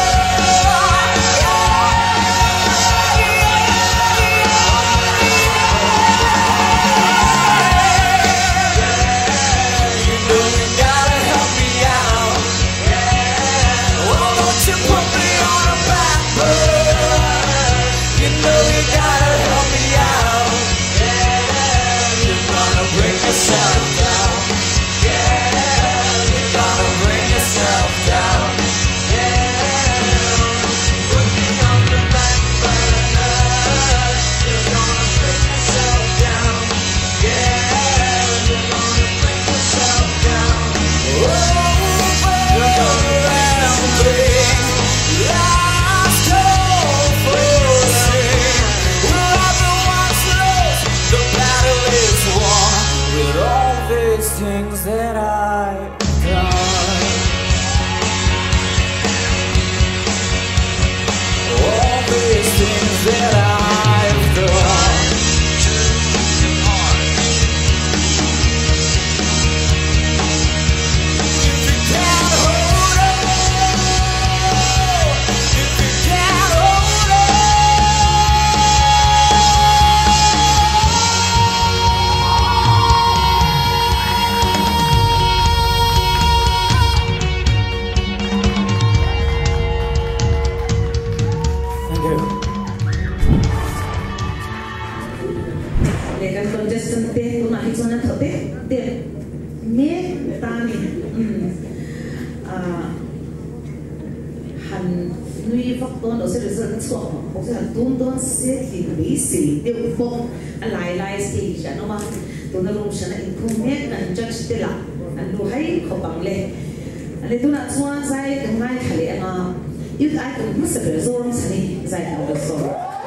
Yeah. le kan congestion te tu na hi chona thote te me ta ni ah han nui vak ton o se result chwa o se han tum don se thi bi si te u bo a lai lai stage no ma tu na rum shana in khum me kan judge te la an lu hai kho bang le le tu na chuan sai kan ngai thale ma you I can miss the result sani zai ka do so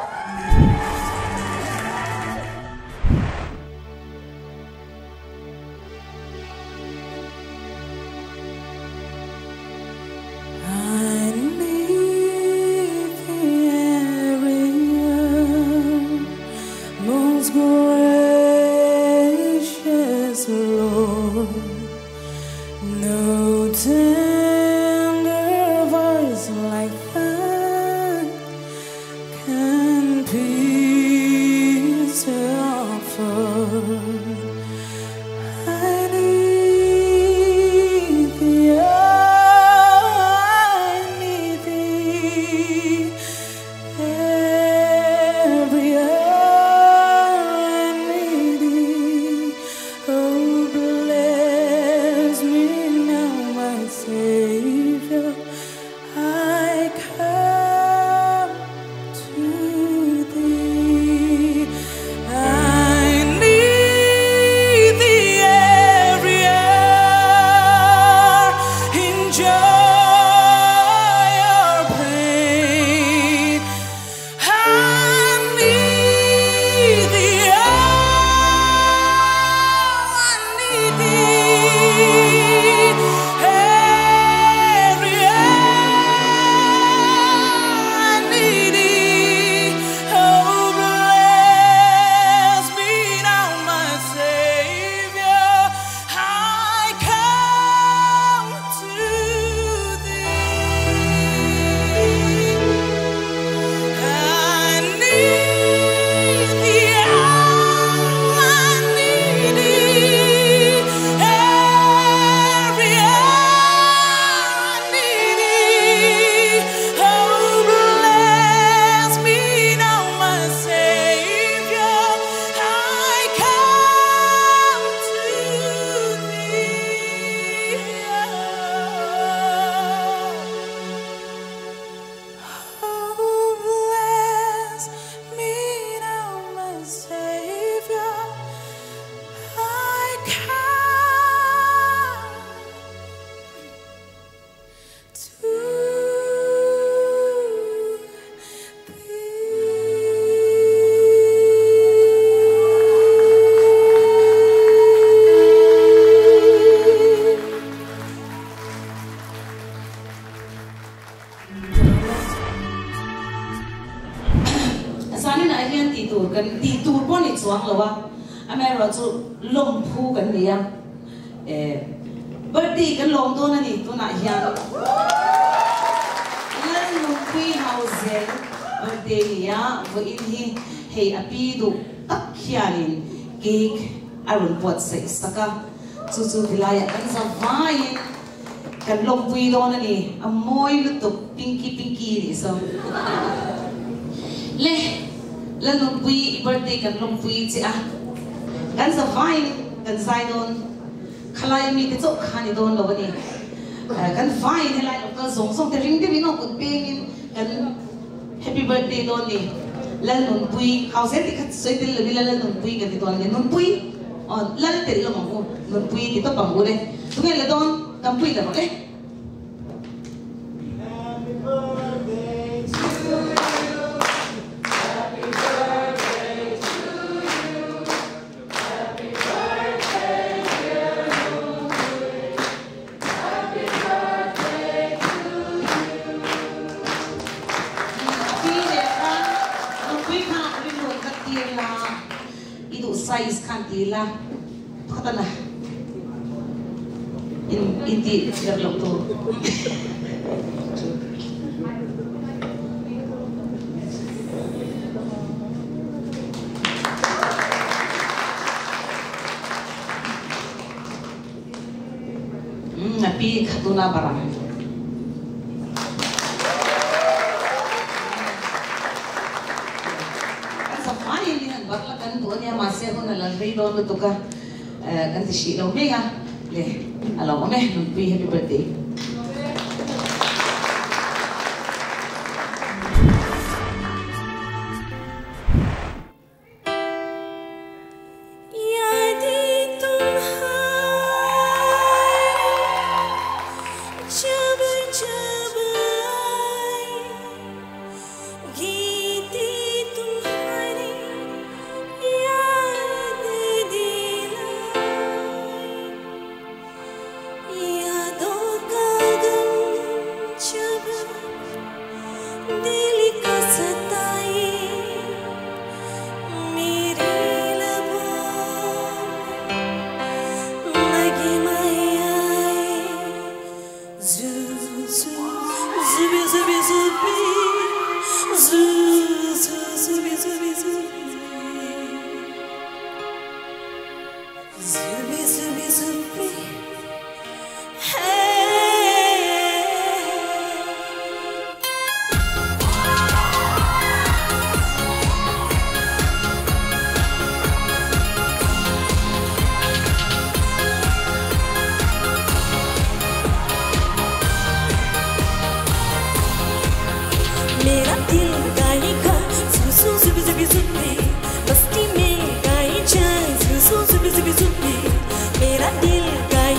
chuang lo wa amero chu lom phu kan nia eh birthday kan lom do na ni tu na hian lan lu pui house birthday ya vo in hi hey api du tak khianin cake arun pot se saka chu chu hilaya kan sa vai kan lom pui do na ni amoy lu tu pinky pinky ni so le lan lu pui birthday kan lom pui chi a kan sa vai kan sai don khalai mi te chok khani don lo ni kan vai ni lai ka song song te ring te vi no kut peng in kan happy birthday don ni lan nun pui house ti khat soi tel le lan nun pui kan ti don ni nun pui on lan tel lo mo nun pui ti to pang le tu ngai le don kam pui le mo le size kantila patana in inti develop to hmm napi khatuna barang barla kan to niya se ko na lang ri don to ka kan ti shi lo me ga le alo me no pi happy birthday मेरा दिल गाई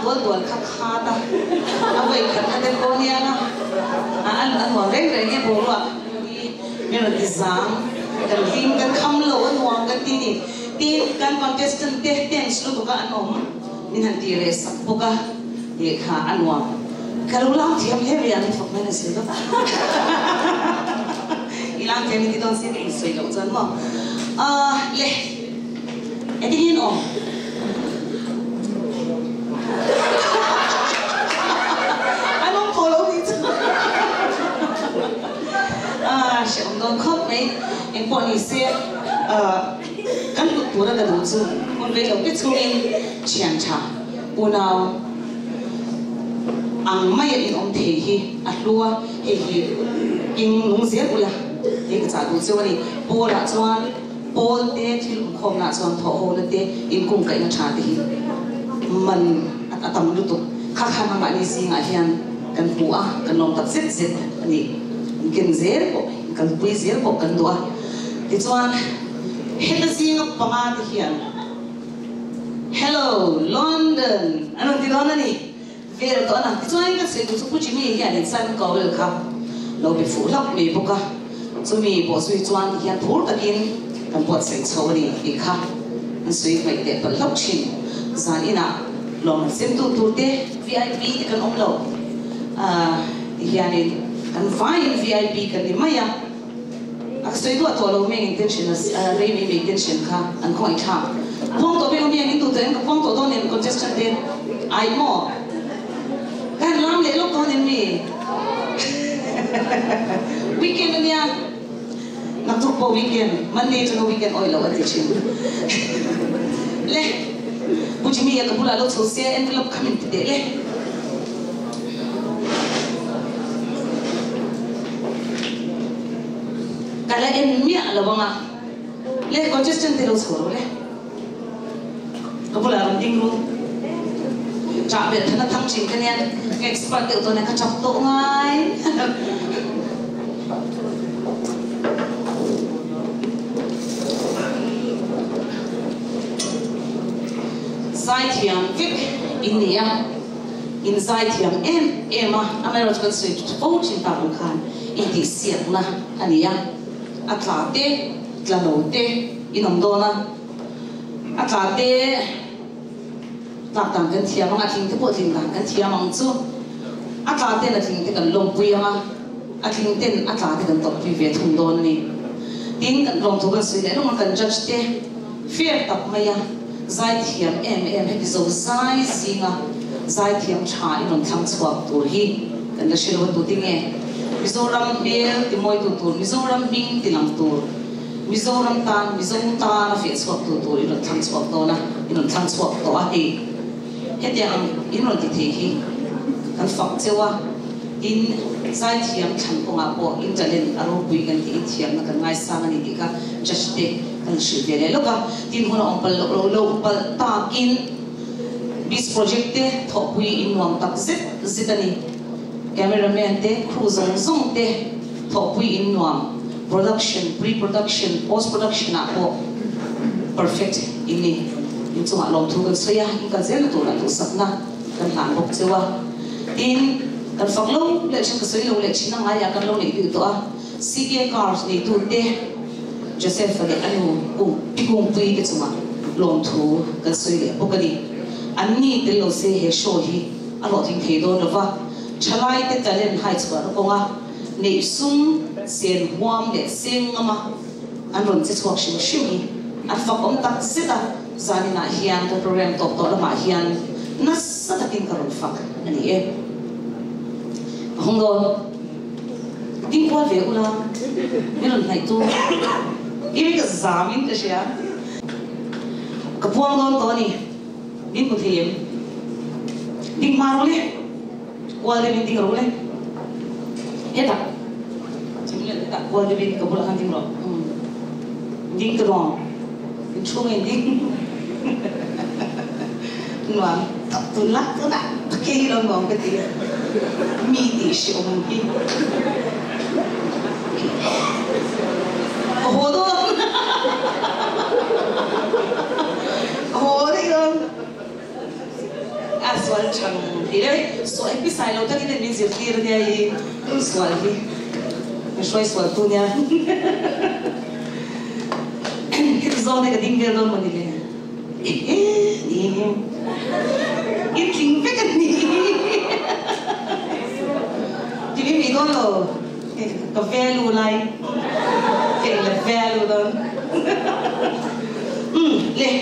dual dual khắc khá ta à vậy khẩn là tên cô nia na à anh anh hoàng rèn rèn nghe bố rồi mình là design cần phim cần khăm lâu anh hoàng cần tin đi tin cần contestant teh teh slu buka anh om mình hẳn đi race buka ye kha anh hoàng kalau lang thiam he về anh phục mình là gì đó ilang thiam đi đón xin đi soi lâu chân mà à lệ em đi hin om anh không follow đi à sẽ ông don khóc mấy em bọn đi xe căn cứ tuổi là đủ chứ còn về đầu cái số em chèn chả u nào ang mai in om thề hi at lua hi hi in nung zer ula hi ka cha du chu ani po la chuan pol te thil khom na chuan tho ho le te in kum kai na tha te hi man atam lu tu kha kha ma ma ni singa hian kan pu a kan nom tak zet zet ani kin zer ko kan pui zer ko kan dua ti chuan he ta singa panga te hian hello London ano ti don ani về đó là cái chuyện cái sự của chúng chỉ mình hiện san cầu được không, lâu bị phụ lấp bị bốc à, chúng mình bỏ suy chuyện hiện phổ ta in, cần bỏ sai sâu đi đi khá, anh suy phải để bật lấp chín, gian ina, lòng xem tu tu thế vi ai pi thì cần ông lâu, à hiện cần phải vi ai pi cần đi mấy à, à suy tu à lâu mình intention à rei mình intention khá, anh không ai tham, phong tổ bên ông mình tu thế, cái phong tổ đó nên contestant đến, ai mò kan lam le lok ton mi weekend nia nak tu po weekend Monday to no weekend oil lo ati chin le puji mi ya ka pula lo so se envelope coming today le kala en mi ala banga le contestant de lo so le ka pula ram ding lu trả biệt thân thăng trình cái này expert tiểu tôi này có chọc tổ ngay sai thiam vic India in sai thiam em em à American Street phố trên tàu khan in đi xiết na anh ya atlante tlanote in ông đó na atlante lạc đàn cái thiam mà thình cái bộ thình đàn cái thiam mang chu, à cả tên là thình cái cần lồng bùi mà, à thình tên à cả cái cần tập bùi về thùng đòn này, tin cần lồng thu cái suy đấy, lúc mà cần judge thế, fair tập mày à, giải thiam em em hay cái dấu giải gì ngà, giải thiam trái nó thăng suak tuổi hi, cần là xin lỗi tuổi tiếng nghe, Mizoram bel thì mọi tuổi tuổi, Mizoram bing thì làm tuổi. Mizoram tan, Mizoram tan là phía suak tuổi tuổi, nó thăng suak đó na, nó thăng suak đó hi. Hết yang in rồi thì thì kan phật chewa in sai thiam chan ko nga po in jalen aro bui kan ti thiam na kan ngai sang ani ti ka just te kan shi ve le lo ka tin hono om pal lo lo pal ta in this project te tho bui in wang tak zet zitani cameraman te crew zong zong te tho bui in wang production pre-production post-production a po perfect in ni in chung a lom thu kan soya in kan zel tu la tu sakna kan han bok chewa in kan phak lo le chen ka soi lo le chin nga ya kan lo nei tu to a C K cars nei tu te Joseph le anu u pikung pui te chuma lom thu kan soi le bokani an ni te lo se he show hi a lo thing the do lova chalai te talent hai chwa ko nga nei sum sen huam le seng ama an ron che chok shim shimi an phak om tak sita zani na hian ka program top to lama hian nasa takin karon fak ani e hongdo ding kwa ve ula meron nai tu iri ka zamin ka sia ka puang don to ni din ko thiem ding marole kwa de bin ding role eta chimle ta kwa de bin ka bula kan ding ro ding ka ro chung in ding nuang tập tu lắc tu nè cái lo ngon cái gì mi đi siêu mông đi hồ đó hồ đấy không à soal chang ile so episode lo tadi ni zir tir dia i soal hi soal soal tu nya kita zone ka ding dia don manile eh ni in king pe kan ni jadi ni don lo ka value lai ke le value don hmm le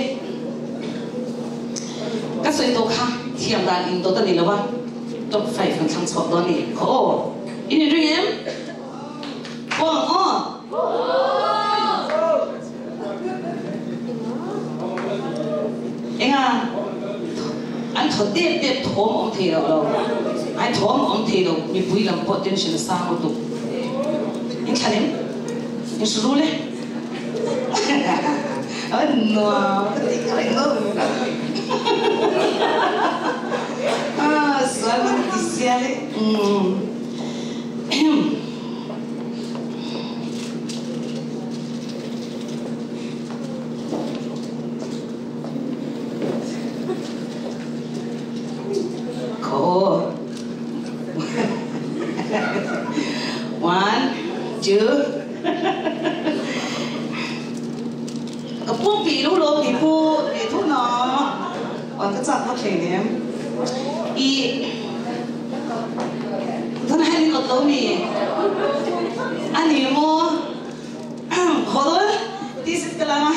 các suy tô khác thiềm đàn in tô tân đi lâu top five phần trăm số đó này oh in your dream oh oh anh à anh thổi tiếp tiếp thổi ông thề rồi anh thổi ông thề rồi mình vui làm potential sao một tụ anh chả đến anh sử lên oh no cái này ah, soal noticial. Mm. Cool. One, two. Cái bút bị lúc lúc thì bút thì thuốc nó. Còn cái chặt nó thể ném y thân hai linh cột lâu mì anh hiểu mua hồi đó đi xịt cái lama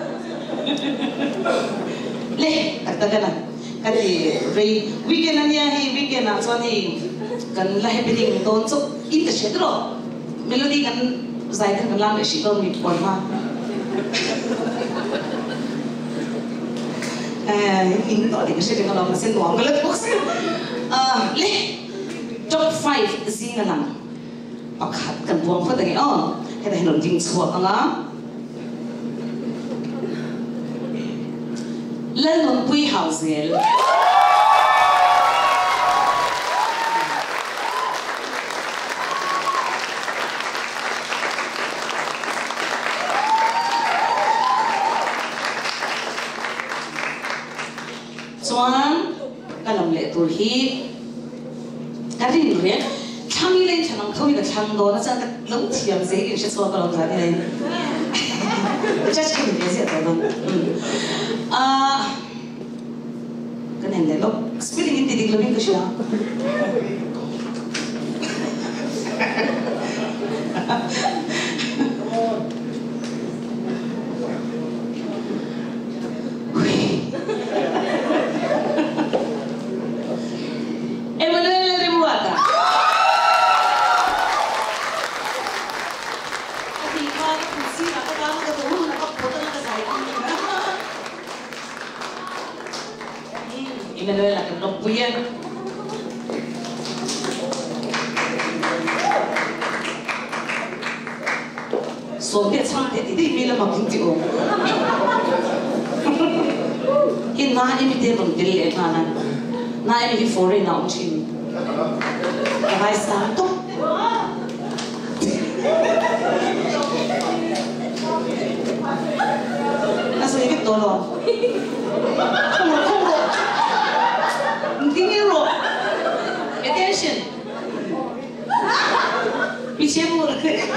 leh tak tak kan kan di weekend anh ya hi weekend anh cho ni kan lah happening don so in cái chuyện đó melody kan giải kan làm để sĩ don mi quan ma in đó thì cái sự cái làm nó sẽ loạn cái lớp box le top five gì nga lang pakhat kan buang fa tangi oh heda hinon ding chuak anga lenon pui hauzel chuan kalam le tur hi karin re thang lên thang thoi ka thang do na cha ka lo thiam ze in she so ka lo za ni cha cha ni ze ta do a kan hen le lo spelling in tidik lo bin ka sha Emmanuel akan rompuyan. So dia cantik tidak mila makin tiu. Ini na ini dia berdiri di mana? Na ini di foreign na uncin. Kau satu. Nasi ini tolong. Tingin ro. Attention. Piche mur.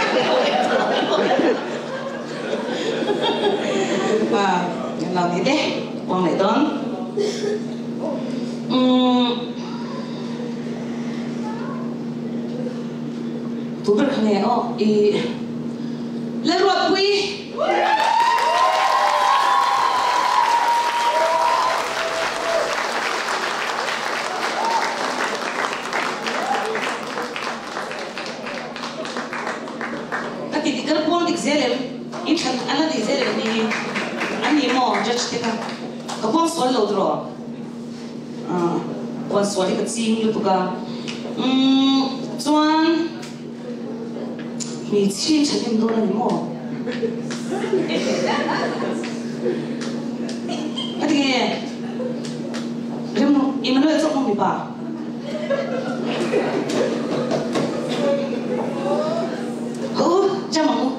Wah, yang lain deh, uang ledon. Hmm. Tu berkene oh i. Leruat pui. زلم يمكن أنا دي زلم إني عندي ما جتش كده كمان سؤال لو درا آه وان سؤالي كتير لبقى أمم توان ميتشين شكل دولا نمو أديك رمو إيمانويل تقوم ببا هو جمعه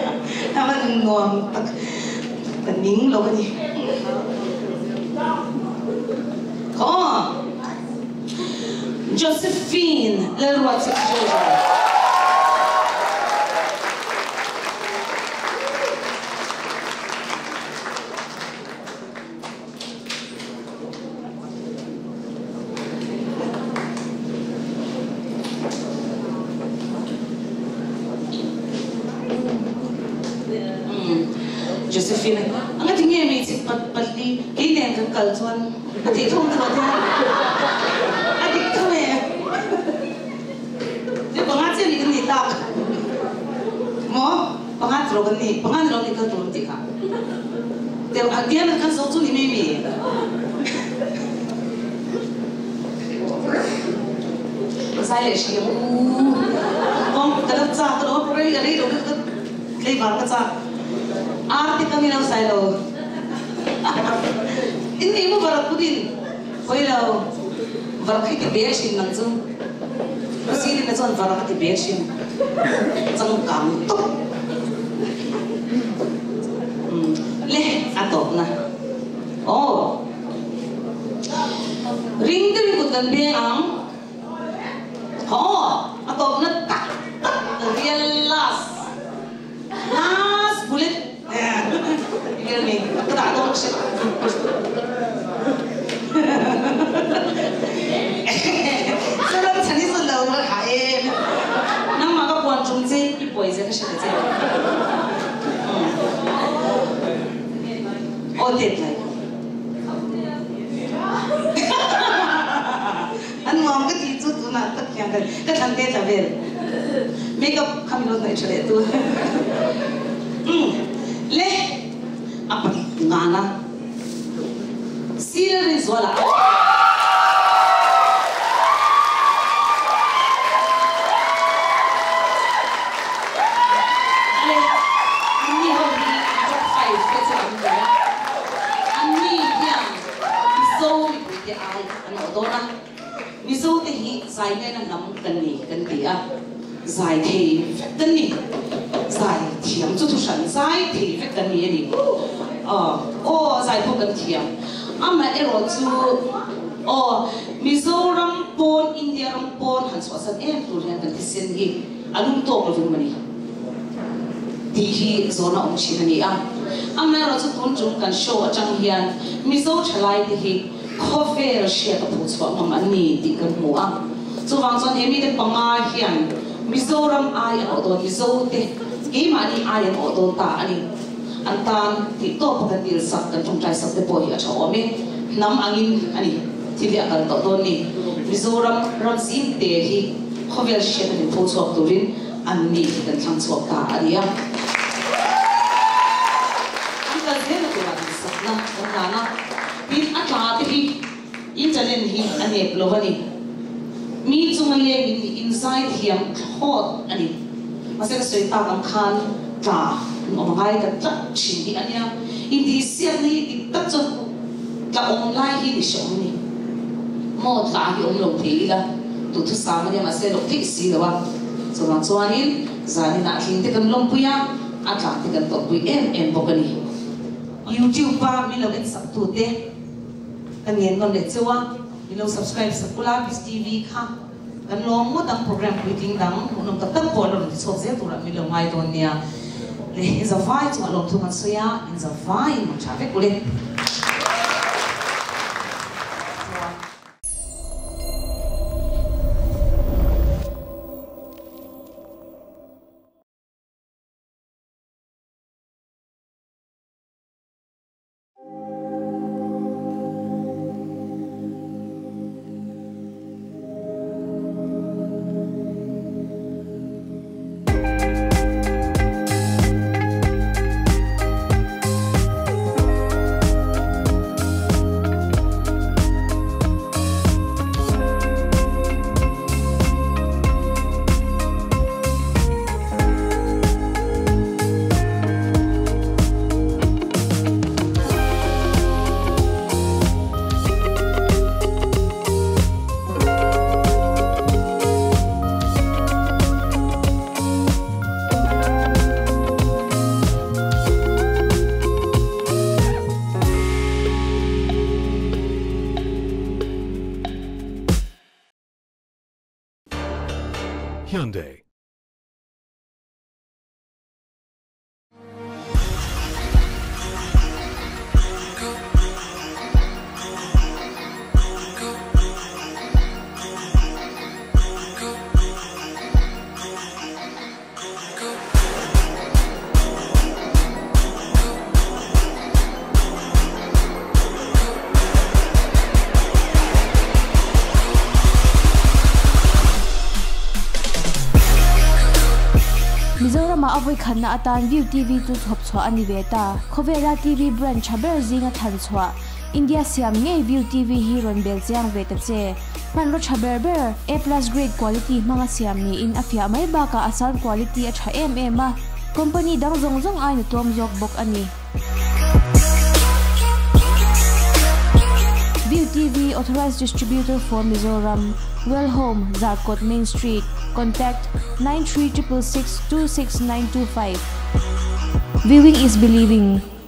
Apa ngomong tak kening lo kan ni. Josephine Lerwatsi Joga. Josephine, ang ating ngayon may isip pati kailan kang kaltuan. Ati itong tuwa niya. Ati ito eh. Di pangat siya ni kanitak. Mo, pangat ro kani, pangat ro ni katulong tika. Di ang diyan ang kansoto ni Mimi. Masaya siya. Kung talat sa ako, pero yung rin, kaya parang sa arte kami ng silo. Hindi mo barat ko din. Kaya lang, barat kita besin ng zoom. Masili na zoon, barat kita besin. Sang kanto. Leh, ato na. Oh. Ring din ko tambi ang oo, ato na tak tak real last. Last bullet. You get me? Aku tak tahu maksud. Sebab tadi sudah orang hain. Nang maka puan jumze ibu aja ke sini je. Oh deadline. Anu am ke tizu tu nak tak yang ke ke tante tabel. Makeup kami lo tak cari tu. Hmm. Leh, apa ngana? Sila rizola. Leh, ani hobi top five kecil anda. Ani yang miso di ay, ano dona? Miso tehi saya na nam kani kantia, saya tehi kani. Sai thiam chu thu shan sai thi ve kan ni ni ờ ô sai phu kan thiam ama ero chu ô Mizoram pon India ram pon han so san em tu ren kan tisen hi alum to ko vin mani ti hi zona om chi ni a ama ero chu pon chung kan show atang hian Mizo thalai ti hi khover shia ka pu chwa mam an ni ti kan mu a chu wang chon emi te panga hian Mizoram ai an odon Mizo te cái mà đi ai ở đâu ta anh anh ta thì tốt hơn điều sắc cần trong trái sắc để bồi ở chỗ mình nắm angin anh thì việc cần tốt hơn đi Mizoram ram sim te hi khovel shit ni phu chuak turin an ni thì cần thang chuak ta anh ya anh ta thế là cái sắc na anh na pin atla te hi internet hi anh hẹp lo vani mi chung anh lên inside hiam hot anh masih sering tak angkan tak mengai ketat sini ania ini siap ni kita tu tak online ini show ni mau tak hi om long thi lah tu tu sama dia masih long thi si lah seorang suanin zani nak hinti kan long puya atla tikan tok pui em em bokani YouTube pa milo kan sabtu te kan yen kon le cewa milo subscribe sakula bis T V kha kan long mo tang program meeting dang unong tatam po lo so se tu ra mi lo mai don nia le is a fight to along to man soya is a fight mo chave kule Hyundai. Mizoram avoi khanna atan View T V tu thop chwa ani beta Chovera T V brand chaber zinga than chwa India siam nge View T V hi ron bel chiang beta che manro chaber ber A plus grade quality manga siam ni in afia mai ba ka asal quality a tha em em ma company dang zong zong ai na tom jok bok ani View T V authorized distributor for Mizoram Well Home Zarkot Main Street Contact nine three six six six two six nine two five. Viewing is believing.